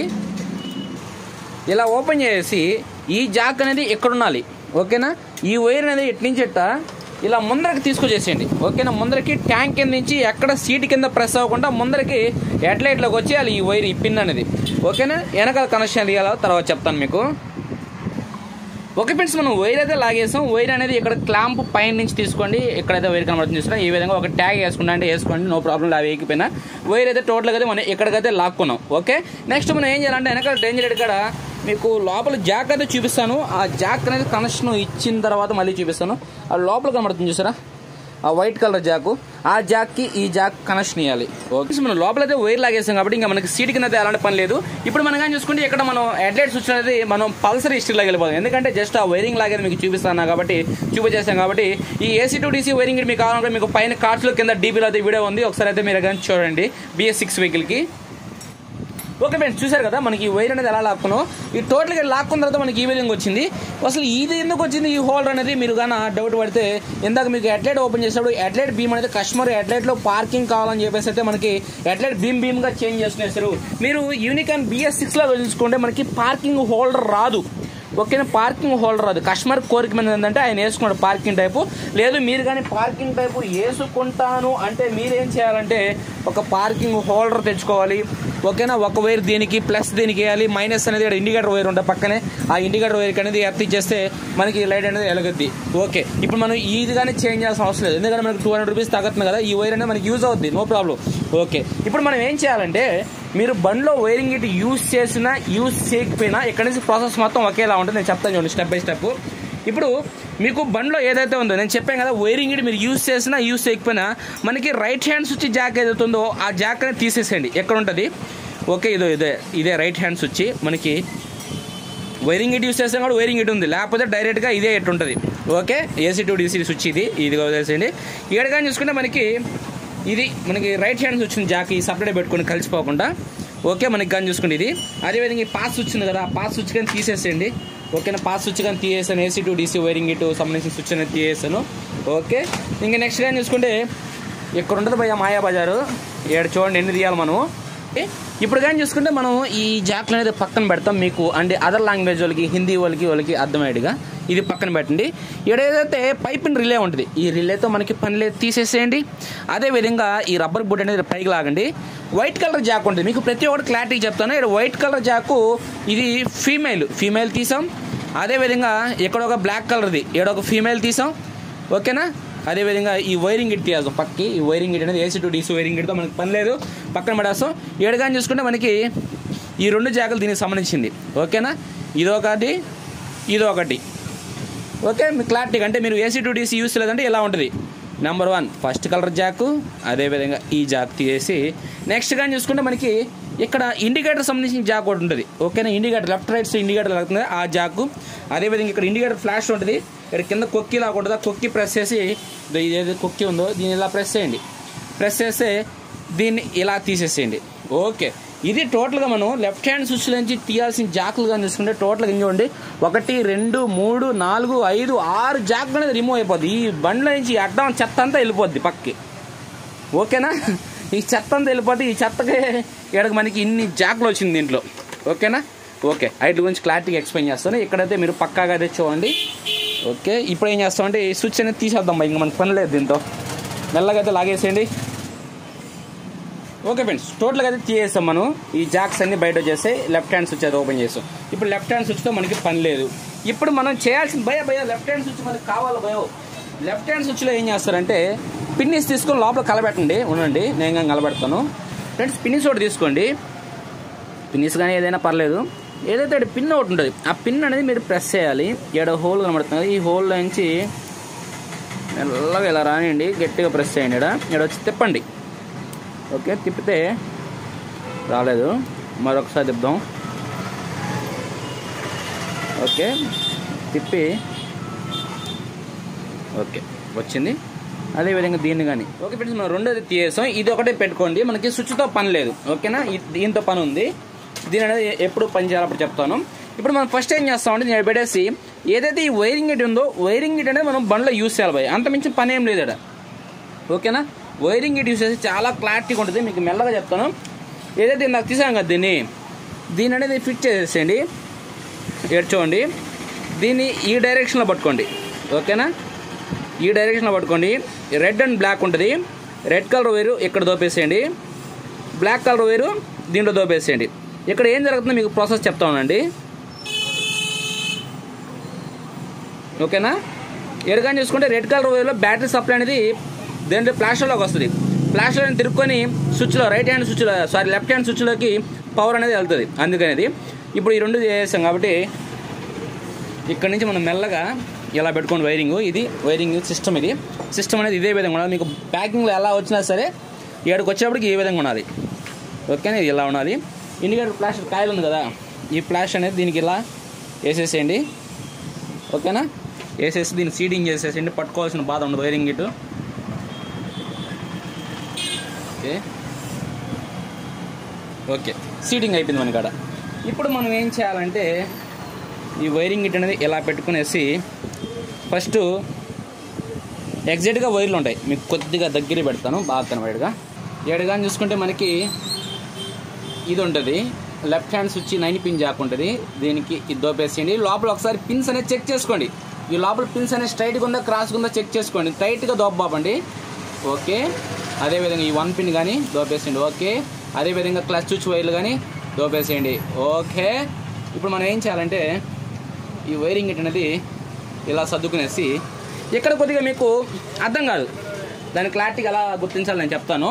ఇలా ఓపెన్ చేసి ఈ జాక్ అనేది ఎక్కడ ఉండాలి ఓకేనా, ఈ వైర్ అనేది ఎటు నుంచి ఎట్టా ఇలా ముందరకి తీసుకొచ్చేసేయండి. ఓకేనా, ముందరకి ట్యాంక్ కింద నుంచి ఎక్కడ సీట్ కింద ప్రెస్ అవ్వకుండా ముందరకి హెడ్లైట్లోకి వచ్చేయాలి ఈ వైర్, ఈ పిన్ అనేది. ఓకేనా, వెనకాల కనెక్షన్ ఇవ్వాలో తర్వాత చెప్తాను మీకు. ఓకే ఫ్రెండ్స్, మనం వైర్ అయితే లాగేసాం. వైర్ అనేది ఇక్కడ క్లాంప్ పైన నుంచి తీసుకోండి, ఇక్కడైతే వైర్ కనబడుతుంది చూసినా ఈ విధంగా ఒక ట్యాగ్ వేసుకుంటా అంటే వేసుకోండి, నో ప్రాబ్లం. అవి వేయకపోయినా వైర్ అయితే టోటల్గా అయితే మనం ఇక్కడికైతే లాక్కున్నాం. ఓకే, నెక్స్ట్ మనం ఏం చేయాలంటే వెనకాల డేంజర్ ఇక్కడ మీకు లోపల జాక్ అయితే చూపిస్తాను. ఆ జాక్ అనేది కనెక్షన్ ఇచ్చిన తర్వాత మళ్ళీ చూపిస్తాను. ఆ లోపల కనబడుతుంది చూసారా ఆ వైట్ కలర్ జాకు, ఆ జాక్కి ఈ జాక్ కనెక్షన్ ఇవ్వాలి. ఓకే, మనం లోపలైతే వైర్ లాగేసాం కాబట్టి ఇంకా మనకి సీట్ కింద అయితే అలాంటి పని లేదు. ఇప్పుడు మనం కానీ చూసుకుంటే ఇక్కడ మనం హెడ్లైట్ స్విచ్ అనేది మనం పల్సర్ హిస్టరీలోకి వెళ్ళిపోతాం, ఎందుకంటే జస్ట్ ఆ వైరింగ్ లాగేది మీకు చూపిస్తాను కాబట్టి చూపించేస్తాం కాబట్టి. ఈ ఏసీ టు డీసీ వైరింగ్ మీకు కావాలంటే మీకు పైన కార్డ్స్లో కింద డీబీలో అయితే వీడియో ఉంది, ఒకసారి అయితే మీరు కానీ చూడండి బిఎస్ సిక్స్ వెహికల్కి. ఓకే ఫ్రెండ్స్, చూసారు కదా మనకి ఈ వైర్ అనేది ఎలా లాక్కున్నాం. ఈ టోటల్గా లాక్కున్న తర్వాత మనకి ఈ విధంగా వచ్చింది. అసలు ఇది ఎందుకు వచ్చింది ఈ హోల్డర్ అనేది మీరు కానీ డౌట్ పడితే, ఇందాక మీకు హెడ్లైట్ ఓపెన్ చేసినప్పుడు హెడ్లైట్ బీమ్ అనేది కస్టమర్ హెడ్లైట్లో పార్కింగ్ కావాలని చెప్పేసి అయితే మనకి హెడ్లైట్ బీమ్ బీమ్గా చేంజ్ చేసుకునేస్తారు. మీరు యూనికాన్ బిఎస్ సిక్స్లో చూసుకుంటే మనకి పార్కింగ్ హోల్డర్ రాదు. ఓకేనా, పార్కింగ్ హోల్డర్ రాదు. కస్టమర్ కోరిక మీద ఏంటంటే ఆయన వేసుకున్నాడు పార్కింగ్ టైపు. లేదు మీరు కానీ పార్కింగ్ టైపు వేసుకుంటాను అంటే మీరేం చేయాలంటే ఒక పార్కింగ్ హోల్డర్ తెచ్చుకోవాలి. ఓకేనా, ఒక వైర్ దీనికి ప్లస్ దీనికి వేయాలి, మైనస్ అనేది ఇండికేటర్ వైర్ ఉంటుంది పక్కనే, ఆ ఇండికేటర్ వైర్ అనేది ఎర్త్ ఇచ్చేస్తే మనకి లైట్ అనేది వెలగద్ది. ఓకే, ఇప్పుడు మనం ఇది కానీ చేంజ్ చేయాల్సిన అవసరం లేదు, ఎందుకంటే మనకి టూ హండ్రెడ్ రూపీస్ తగ్గుతుంది కదా, ఈ వైర్ అనేది మనకి యూజ్ అవుతుంది, నో ప్రాబ్లం. ఓకే, ఇప్పుడు మనం ఏం చేయాలంటే మీరు బండ్లో వైరింగ్ ఇటు యూజ్ చేసినా యూజ్ చేయకపోయినా ఇక్కడ నుంచి ప్రాసెస్ మొత్తం ఒకేలా ఉంటుంది. నేను చెప్తాను చూడండి స్టెప్ బై స్టెప్. ఇప్పుడు మీకు బండ్లో ఏదైతే ఉందో నేను చెప్పాను కదా, వైరింగ్ ఇటు మీరు యూజ్ చేసినా యూజ్ చేయకపోయినా మనకి రైట్ హ్యాండ్ స్విచ్ జాక్ ఏదైతే ఉందో ఆ జాక్ అనేది తీసేసేయండి. ఎక్కడ ఉంటుంది ఓకే, ఇదో ఇదే ఇదే రైట్ హ్యాండ్ స్విచ్. మనకి వైరింగ్ ఇటు యూజ్ చేస్తాం కూడా వైరింగ్ ఇటు ఉంది, లేకపోతే డైరెక్ట్గా ఇదే ఎటు ఉంటుంది. Okay, AC to DC switch ఇది ఇది వదిలేసేయండి. ఇక్కడ కానీ చూసుకుంటే మనకి ఇది మనకి రైట్ హ్యాండ్ స్విచ్ జాక్ ఈ సపరేట్ పెట్టుకొని కలిసిపోకుండా. ఓకే, మనకి కానీ చూసుకోండి ఇది. అదేవిధంగా ఈ పాస్ స్విచ్ ఉంది కదా, ఆ పాస్ స్విచ్ కానీ తీసేసేయండి. ఓకేనా. పాస్ స్విచ్ కానీ తీసేసాను, ఏసీ టు డీసీ వైరింగ్ ఇటు సంబంధించిన స్విచ్ అనేది తీసేసాను. ఓకే, ఇంకా నెక్స్ట్ కానీ చూసుకుంటే ఇక్కడ ఉంటుంది భయ్య మాయా బజారు. ఇక్కడ చూడండి ఎన్ని తీయాలి మనం. ఇప్పుడు కానీ చూసుకుంటే మనం ఈ జాక్లు అనేది పక్కన పెడతాం మీకు అంటే అదర్ లాంగ్వేజ్ వాళ్ళకి, హిందీ వాళ్ళకి వాళ్ళకి అర్థమయ్యేట్టుగా ఇది పక్కన పెట్టండి. ఇక్కడ ఏదైతే పైపిన్ రిలే ఉంటుంది, ఈ రిలేతో మనకి పని లేదు, తీసేసేయండి. అదేవిధంగా ఈ రబ్బర్ బుడ్ అనేది పైకి లాగండి. వైట్ కలర్ జాక్ ఉంటుంది, మీకు ప్రతి ఒక్కటి క్లారిటీ చెప్తాను. ఇక్కడ వైట్ కలర్ జాకు ఇది ఫీమేల్ ఫీమేల్ తీసాం. అదేవిధంగా ఇక్కడ ఒక బ్లాక్ కలర్ది ఇక్కడ ఒక ఫీమేల్ తీసాం. ఓకేనా. అదేవిధంగా ఈ వైరింగ్ ఇట్ తీయాల్సాం పక్కకి. ఈ వైరింగ్ ఇట్ అనేది ఏసీ టు డీసీ వైరింగ్ ఇట్తో మనకి పని లేదు, పక్కన పడేస్తాం. ఏడుగాని చూసుకుంటే మనకి ఈ రెండు జాకులు దీనికి సంబంధించింది. ఓకేనా, ఇదొకటి ఇదొకటి. ఓకే, మీ క్లారిటీ అంటే మీరు ఏసీ టు డీసీ యూస్ లేదంటే ఇలా ఉంటుంది. Number one first colour jack, అదేవిధంగా ఈ జాక్ తీసేసి నెక్స్ట్ కానీ చూసుకుంటే మనకి ఇక్కడ ఇండికేటర్ సంబంధించిన జాక్ ఒకటి ఉంటుంది. ఓకేనా, ఇండికేటర్ లెఫ్ట్ రైట్స్ ఇండికేటర్ అవుతుంది ఆ జాకు. అదేవిధంగా ఇక్కడ ఇండికేటర్ ఫ్లాష్ ఉంటుంది. ఇక్కడ కింద కొక్కి లాగా ఉంటుంది, కొక్కి ప్రెస్ చేసి ఏదైతే కొక్కి ఉందో దీన్ని ఇలా ప్రెస్ చేయండి. ప్రెస్ చేస్తే దీన్ని ఇలా తీసేసేయండి. ఓకే, ఇది టోటల్గా మనం లెఫ్ట్ హ్యాండ్ స్విచ్ నుంచి తీయాల్సిన జాకులు కానీ చూసుకుంటే టోటల్గా చూడండి ఒకటి రెండు మూడు నాలుగు ఐదు ఆరు జాకులు అనేది రిమూవ్ అయిపోద్ది. ఈ బండ్ల నుంచి అడ్డం చెత్త అంతా వెళ్ళిపోద్ది పక్కకి. ఓకేనా, ఈ చెత్త అంతా వెళ్ళిపోద్ది. ఈ చెత్తకి ఇక్కడికి మనకి ఇన్ని జాకులు వచ్చింది దీంట్లో. ఓకేనా. ఓకే, వీటి గురించి క్లారిటీగా ఎక్స్ప్లెయిన్ చేస్తాను. ఇక్కడైతే మీరు పక్కాగా అయితే చూడండి. ఓకే, ఇప్పుడు ఏం చేస్తామంటే ఈ స్విచ్ అనేది తీసేద్దాం. ఇంకా మనకు పని లేదు దీంతో. మెల్లగా అయితే లాగేసేయండి. ఓకే ఫ్రెండ్స్, టోటల్గా అయితే తీసేస్తాం మనం. ఈ జాక్స్ అన్ని బయట వచ్చేస్తే లెఫ్ట్ హ్యాండ్ స్విచ్ అయితే ఓపెన్ చేస్తాం. ఇప్పుడు లెఫ్ట్ హ్యాండ్ స్విచ్తో మనకి పని లేదు. ఇప్పుడు మనం చేయాల్సిన భయ భయ లెఫ్ట్ హ్యాండ్ స్విచ్ మనకి కావాలి భయో. లెఫ్ట్ హ్యాండ్ స్విచ్లో ఏం చేస్తారంటే పిన్నిస్ తీసుకొని లోపల కలబెట్టండి. ఉండండి, నేను కానీ కలబెడతాను. ఫ్రెండ్స్, పిన్నిస్ ఒకటి తీసుకోండి. పిన్నిస్ కానీ ఏదైనా పర్లేదు. ఏదైతే పిన్ ఒకటి ఉంటుంది ఆ పిన్ అనేది మీరు ప్రెస్ చేయాలి. ఏడో హోల్ కనబడుతుంది, ఈ హోల్లో నుంచి మెల్లగా ఇలా రానియండి, గట్టిగా ప్రెస్ చేయండి. ఇక్కడ ఇక్కడ వచ్చి తిప్పండి. ఓకే, తిప్పితే రాలేదు, మరొకసారి తిప్పుదాం. ఓకే, తిప్పి ఓకే వచ్చింది. అదేవిధంగా దీన్ని కానీ ఓకే ఫ్రెండ్స్ మనం రెండోది తీసేసాం. ఇది ఒకటే పెట్టుకోండి, మనకి స్విచ్తో పని లేదు. ఓకేనా, దీంతో పని ఉంది. దీని అనేది ఎప్పుడు పని చేయాలి అప్పుడు చెప్తాను. ఇప్పుడు మనం ఫస్ట్ ఏం చేస్తామంటే నేను పెట్టేసి ఏదైతే ఈ వైరింగ్ ఇట్ ఉందో వైరింగ్ ఇట్ అనేది మనం బండ్లో యూస్ చేయాలి భయ్. అంత మించి పని ఏం లేదు ఇక్కడ. ఓకేనా, వైరింగ్ ఇట్ యూస్ చేసి చాలా క్లారిటీగా ఉంటుంది. మీకు మెల్లగా చెప్తాను. ఏదైతే నాకు తీసాను కదా దీన్ని దీని అనేది ఫిట్ చేసేయండి. ఇక్కడ చూడండి, దీన్ని ఈ డైరెక్షన్లో పట్టుకోండి. ఓకేనా, ఈ డైరెక్షన్లో పట్టుకోండి. రెడ్ అండ్ బ్లాక్ ఉంటుంది. రెడ్ కలర్ వైరు ఇక్కడ దోపేసేయండి, బ్లాక్ కలర్ వైరు దీంట్లో దోపేసేయండి. ఇక్కడ ఏం జరుగుతుందో మీకు ప్రాసెస్ చెప్తా ఉండండి. ఓకేనా, ఎడగాని చూసుకుంటే రెడ్ కలర్ వైర్లో బ్యాటరీ సప్లై అనేది దేంట్లో ప్లాస్టర్లోకి వస్తుంది. ప్లాస్టర్ని తిరుక్కొని స్విచ్లో రైట్ హ్యాండ్ స్విచ్లో సారీ లెఫ్ట్ హ్యాండ్ స్విచ్లోకి పవర్ అనేది వెళ్తుంది. అందుకనేది ఇప్పుడు ఈ రెండు చేసాం కాబట్టి ఇక్కడ నుంచి మనం మెల్లగా ఇలా పెట్టుకోండి వైరింగ్. ఇది వైరింగ్ సిస్టమ్. ఇది సిస్టమ్ అనేది ఇదే విధంగా ఉండాలి. మీకు ప్యాకింగ్లో ఎలా వచ్చినా సరే ఇక్కడికి వచ్చేప్పటికి ఈ విధంగా ఉండాలి. ఓకేనా, ఇది ఇలా ఉండాలి. ఇండికేటర్ ప్లాస్టర్ కాయలు ఉంది కదా, ఈ ప్లాస్టర్ అనేది దీనికి ఇలా వేసేసేయండి. ఓకేనా, వేసేసి దీన్ని సీడింగ్ చేసేసేయండి. పట్టుకోవాల్సిన బాధ ఉండదు వైరింగ్ ఇటు. ఓకే ఓకే సీడింగ్ అయిపోయింది మన కాడ. ఇప్పుడు మనం ఏం చేయాలంటే ఈ వైరింగ్ ఇట్ అనేది ఇలా పెట్టుకునేసి ఫస్ట్ ఎగ్జాక్ట్గా వైర్లు ఉంటాయి. మీకు కొద్దిగా దగ్గర పెడతాను బాగా కనబడేగా. ఏడుగా చూసుకుంటే మనకి ఇది ఉంటుంది. Left hand switch nine pin jack ఉంటుంది. దీనికి ఇది దోపేసేయండి. లోపల ఒకసారి పిన్స్ అనేది చెక్ చేసుకోండి. ఈ లోపల పిన్స్ అనేది స్ట్రైట్గా ఉందా క్రాస్గా ఉందా చెక్ చేసుకోండి. టైట్గా దోపబాపండి. ఓకే, అదేవిధంగా ఈ వన్ పిన్ కానీ దోపేసేయండి. ఓకే, అదేవిధంగా క్లచ్ స్విచ్ వైర్లు కానీ దోపేసేయండి. ఓకే, ఇప్పుడు మనం ఏం చేయాలంటే ఈ వైరింగ్ ఇట్ అనేది ఇలా సర్దుకునేసి ఇక్కడ కొద్దిగా మీకు అర్థం కాదు, దాని క్లారిటీగా ఎలా గుర్తించాలి నేను చెప్తాను.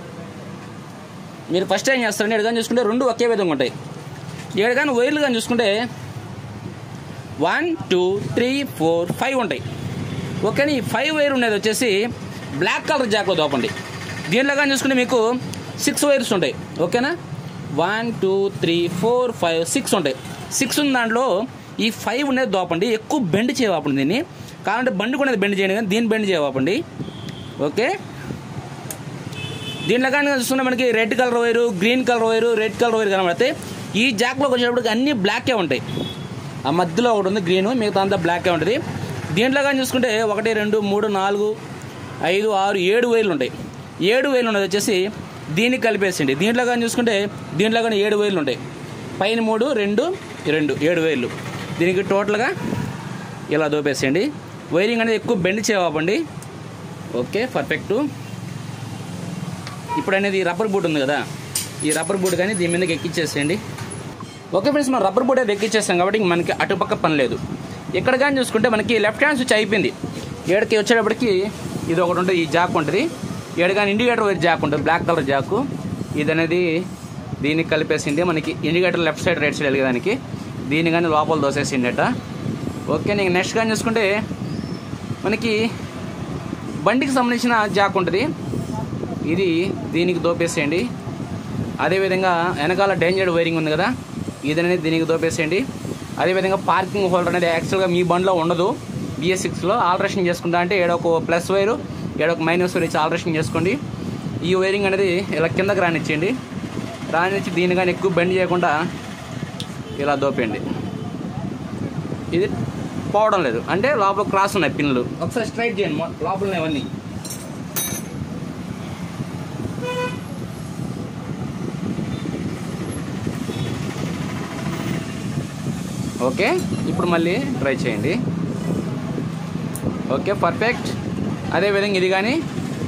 మీరు ఫస్ట్ ఏం చేస్తారంటే ఏడు కానీ చూసుకుంటే రెండు ఒకే విధంగా ఉంటాయి. ఏడు కానీ వైర్లు కానీ చూసుకుంటే one two three four five ఉంటాయి. ఓకేనా, ఈ ఫైవ్ వైర్ ఉండేది వచ్చేసి బ్లాక్ కలర్ జాక్లో దోపండి. దీంట్లో కానీ చూసుకుంటే మీకు సిక్స్ వైర్స్ ఉంటాయి. ఓకేనా, one two three four five six ఉంటాయి. సిక్స్ ఉన్న దాంట్లో ఈ ఫైవ్ ఉండేది దోపండి. ఎక్కువ బెండ్ చేయవాపండి దీన్ని. కావాలంటే బండి కూడా బెండ్ చేయండి కానీ దీన్ని బెండ్ చేయవాపండి. ఓకే, దీంట్లో కానీ చూసుకుంటే మనకి red colour wire, green colour wire, red colour wire కనబడితే ఈ జాక్లోకి వచ్చేటప్పటికి అన్నీ బ్లాకే ఉంటాయి. ఆ మధ్యలో ఒకటి ఉంది గ్రీన్, మిగతా అంతా బ్లాక్గా ఉంటుంది. దీంట్లో కానీ చూసుకుంటే ఒకటి రెండు మూడు నాలుగు ఐదు ఆరు ఏడు వైర్లు ఉంటాయి. ఏడు వైర్లు ఉన్నది వచ్చేసి దీనికి కలిపేసిండి. దీంట్లో కానీ చూసుకుంటే దీంట్లో కానీ ఏడు వైర్లు ఉంటాయి. పైన మూడు రెండు రెండు ఏడు వైర్లు. దీనికి టోటల్గా ఇలా దోపేసేయండి. వైరింగ్ అనేది ఎక్కువ బెండ్ చేయవండి. Okay perfect. ఇప్పుడు అనేది రబ్బర్ బూట్ ఉంది కదా, ఈ రబ్బర్ బూట్ కానీ దీని మీదకి ఎక్కిచ్చేసేయండి. ఓకే ఫ్రెండ్స్, మనం రబ్బర్ బూట్ అయితే ఎక్కిచ్చేస్తాం కాబట్టి మనకి అటుపక్క పని లేదు. ఇక్కడ కానీ చూసుకుంటే మనకి లెఫ్ట్ హ్యాండ్ స్విచ్ అయిపోయింది. ఏడుకి వచ్చేటప్పటికి ఇది ఒకటి ఉంటుంది, ఈ జాక్ ఉంటుంది. ఏడు కానీ ఇండికేటర్ వైర్ జాక్ ఉంటుంది, బ్లాక్ కలర్ జాకు. ఇది అనేది దీనికి కలిపేసింది. మనకి indicator left side right side వెళ్ళేదానికి దీన్ని కానీ లోపల దోసేసిండట. ఓకే, నీకు నెక్స్ట్ కానీ చూసుకుంటే మనకి బండికి సంబంధించిన జాక్ ఉంటుంది, ఇది దీనికి దోపేసేయండి. అదేవిధంగా వెనకాల డేంజర్ వైరింగ్ ఉంది కదా, ఇది అనేది దీనికి దోపేసేయండి. అదేవిధంగా పార్కింగ్ హోల్డర్ అనేది యాక్చువల్గా మీ బండిలో ఉండదు, బి ఎస్ సిక్స్లో ఆల్ట్రేషన్ చేసుకుంటా అంటే ఏడొక ప్లస్ వైరు ఏడొక మైనస్ వైర్ ఇచ్చి ఆల్ట్రేషన్ చేసుకోండి. ఈ వైరింగ్ అనేది ఇలా కిందకి రానిచ్చేయండి. రానిచ్చి దీన్ని కానీ ఎక్కువ బెండ్ చేయకుండా ఇలా దోపేయండి. ఇది పోవడం లేదు అంటే లోపల క్రాస్ ఉన్నాయి పిన్నులు. ఒకసారి స్ట్రైట్ చేయండి లోపల ఇవన్నీ. ఓకే, ఇప్పుడు మళ్ళీ ట్రై చేయండి. Okay perfect. అదేవిధంగా ఇది కానీ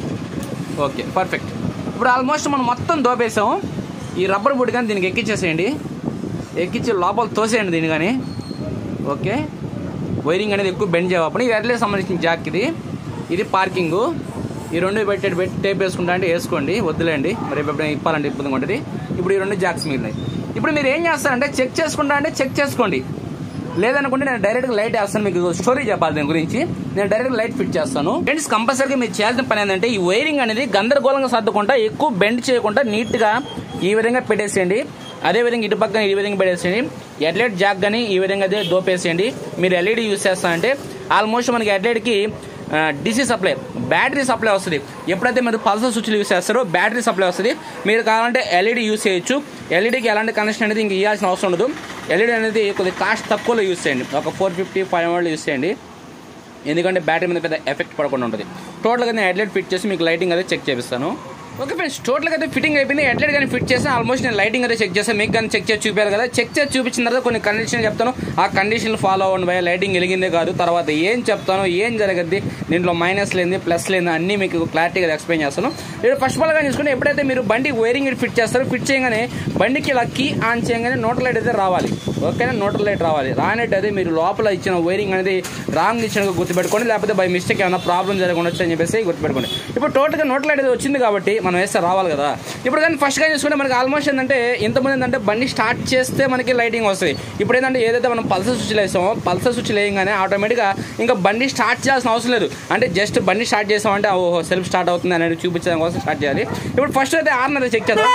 ఓకే పర్ఫెక్ట్. ఇప్పుడు ఆల్మోస్ట్ మనం మొత్తం దోపేసాము. ఈ రబ్బర్ బూట్ కానీ దీనికి ఎక్కించేసేయండి. ఎక్కించి లోపల తోసేయండి దీన్ని కానీ. ఓకే, వైరింగ్ అనేది ఎక్కువ బెండ్ చేయవప్పుడు ఇది ఎట్లే సంబంధించిన జాక్. ఇది ఇది పార్కింగు. ఈ రెండు పెట్టి పెట్టి టేప్ వేసుకుంటా అంటే వేసుకోండి, వద్దులేండి మరి ఎప్పుడైనా ఇప్పాలంటే ఇబ్బందిగా ఉంటుంది. ఇప్పుడు ఈ రెండు జాక్స్ మిగిలినాయి. ఇప్పుడు మీరు ఏం చేస్తారంటే చెక్ చేసుకుంటా అంటే చెక్ చేసుకోండి, లేదనుకుంటే నేను డైరెక్ట్గా లైట్ వేస్తాను. మీకు స్టోరీ చెప్పాలి దీని గురించి, నేను డైరెక్ట్ లైట్ ఫిట్ చేస్తాను. ఫ్రెండ్స్ కంపల్సరీగా మీరు చేయాల్సిన పని ఏంటంటే ఈ వైరింగ్ అనేది గందరగోళంగా సర్దుకుంటా ఎక్కువ బెండ్ చేయకుండా నీట్గా ఈ విధంగా పెట్టేసేయండి. అదేవిధంగా ఇటు పక్కన ఈ విధంగా పెట్టేసేయండి. హెడ్లైట్ జాక్ కానీ ఈ విధంగా అదే దోపేసేయండి. మీరు ఎల్ఈడి యూజ్ చేస్తారంటే ఆల్మోస్ట్ మనకి హెడ్లైట్కి డీసీ సప్లై బ్యాటరీ సప్లై వస్తుంది. ఎప్పుడైతే మీరు పల్సర్ స్విచ్లు యూజ్ చేస్తారో బ్యాటరీ సప్లై వస్తుంది. మీరు కావాలంటే ఎల్ఈడి యూజ్ చేయొచ్చు. ఎల్ఈడికి ఎలాంటి కనెక్షన్ అనేది ఇంక ఇవ్వాల్సిన అవసరం ఉండదు. ఎల్ఈడి అనేది కొద్దిగా కాస్ట్ తక్కువలో యూజ్ చేయండి, ఒక four fifty five hundred use చేయండి. ఎందుకంటే బ్యాటరీ మీద పెద్ద ఎఫెక్ట్ పడకుండా ఉంటుంది. టోటల్గా నేను హెడ్లైట్ ఫిట్ చేసి మీకు లైటింగ్ అయితే చెక్ చేపిస్తాను. ఓకే ఫ్రెండ్స్, టోటల్గా అయితే ఫిట్టింగ్ అయిపోయింది. హెడ్లైట్ కానీ ఫిట్ చేస్తాను. ఆల్మోస్ట్ నేను లైటింగ్ అయితే చెక్ చేస్తాను. మీకు కానీ చెక్ చేసి చూపారు కదా. చెక్ చేసి చూపించిన తర్వాత కొన్ని కండిషన్ చెప్తాను. ఆ కండిషన్లు ఫాలో అవ్వండి భయ. లైటింగ్ వెలిగిందే కాదు, తర్వాత ఏం చెప్తాను, ఏం జరగద్ది, దీంట్లో మైనస్ లేని ప్లస్ లేని అన్నీ మీకు క్లారిటీగా ఎక్స్ప్లెయిన్ చేస్తాను. ఇప్పుడు ఫస్ట్ ఆఫ్ ఆల్ గా చూసుకుంటే ఎప్పుడైతే మీరు బండి వైరింగ్ ఫిట్ చేస్తారో ఫిట్ చేయగానే బండికి ఇలా కీ ఆన్ చేయగానే నోటర్ లైట్ అయితే రావాలి. ఓకేనా, నోటర్ లైట్ రావాలి. రానట్టు అయితే మీరు లోపల ఇచ్చిన వైరింగ్ అనేది రాంగ్ ఇచ్చినట్టు గుర్తుపెట్టుకోండి, లేకపోతే బై మిస్టేక్ ఏమైనా ప్రాబ్లం జరగకుండా వచ్చని చెప్పేసి గుర్తుపెట్టుకోండి. ఇప్పుడు టోటల్గా నోటర్ లైట్ అయితే వచ్చింది కాబట్టి మనం వేస్తే రావాలి కదా. ఇప్పుడు కానీ ఫస్ట్ గా చూసుకుంటే మనకి ఆల్మోస్ట్ ఏంటంటే ఇంతమంది ఏంటంటే బండి స్టార్ట్ చేస్తే మనకి లైటింగ్ వస్తుంది. ఇప్పుడు ఏంటంటే ఏదైతే మనం పల్సర్ స్విచ్లు వేసామో పల్సర్ స్విచ్ వేయగానే ఆటోమేటిక్గా ఇంకా బండి స్టార్ట్ చేయాల్సిన అవసరం లేదు. అంటే జస్ట్ బండి స్టార్ట్ చేసామంటే ఓహో సెల్ఫ్ స్టార్ట్ అవుతుంది అనేది చూపించడం కోసం స్టార్ట్ చేయాలి. ఇప్పుడు ఫస్ట్ అయితే ఆర్న్ అయితే చెక్ చేద్దాం.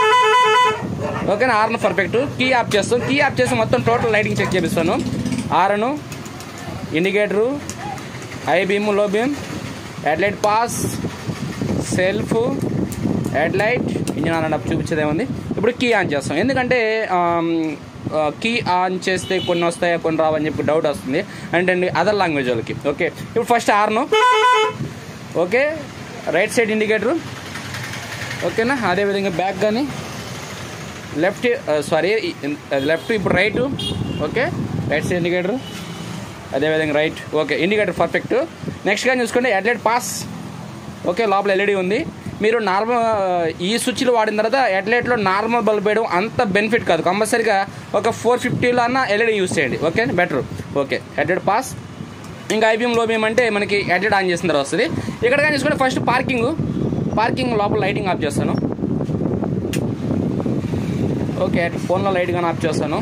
ఓకేనా, ఆర్న్ పర్ఫెక్ట్. కీ ఆఫ్ చేస్తాం. కీ ఆఫ్ చేసి మొత్తం టోటల్ లైటింగ్ చెక్ చేపిస్తాను. Horn, indicator, high beam, low beam, headlight pass, self, head light, engine on and off చూపించేదేముంది. ఇప్పుడు కీ ఆన్ చేస్తాం. ఎందుకంటే కీ ఆన్ చేస్తే కొన్ని వస్తాయా కొన్ని రావని చెప్పి డౌట్ వస్తుంది అంటే అదర్ లాంగ్వేజ్ వాళ్ళకి. ఓకే, ఇప్పుడు first horn. Okay, right side indicator. ఓకేనా, అదేవిధంగా బ్యాక్ కానీ లెఫ్ట్ సారీ లెఫ్ట్ ఇప్పుడు right. Okay, right side indicator, అదేవిధంగా right. Okay, indicator perfect. Next కానీ చూసుకోండి హెడ్లైట్ పాస్. ఓకే, లోపల ఎల్ఈడి ఉంది. మీరు నార్మల్ ఈ స్విచ్లు వాడిన తర్వాత హెడ్లైట్లో నార్మల్ బల్బ్ వేయడం అంత బెనిఫిట్ కాదు. కంపల్సరీగా ఒక ఫోర్ ఫిఫ్టీలో అన్న ఎల్ఈడి యూజ్ చేయండి. Okay, better. Okay, headlight pass. ఇంకా ఐబీఎం లో బీమ్ అంటే మనకి హెడ్లైట్ ఆన్ చేసిన తర్వాత వస్తుంది. ఇక్కడ కానీ చూసుకుంటే ఫస్ట్ పార్కింగ్ పార్కింగ్ లోపల లైటింగ్ ఆఫ్ చేస్తాను. ఓకే, ఫోన్లో లైట్ కానీ ఆఫ్ చేస్తాను.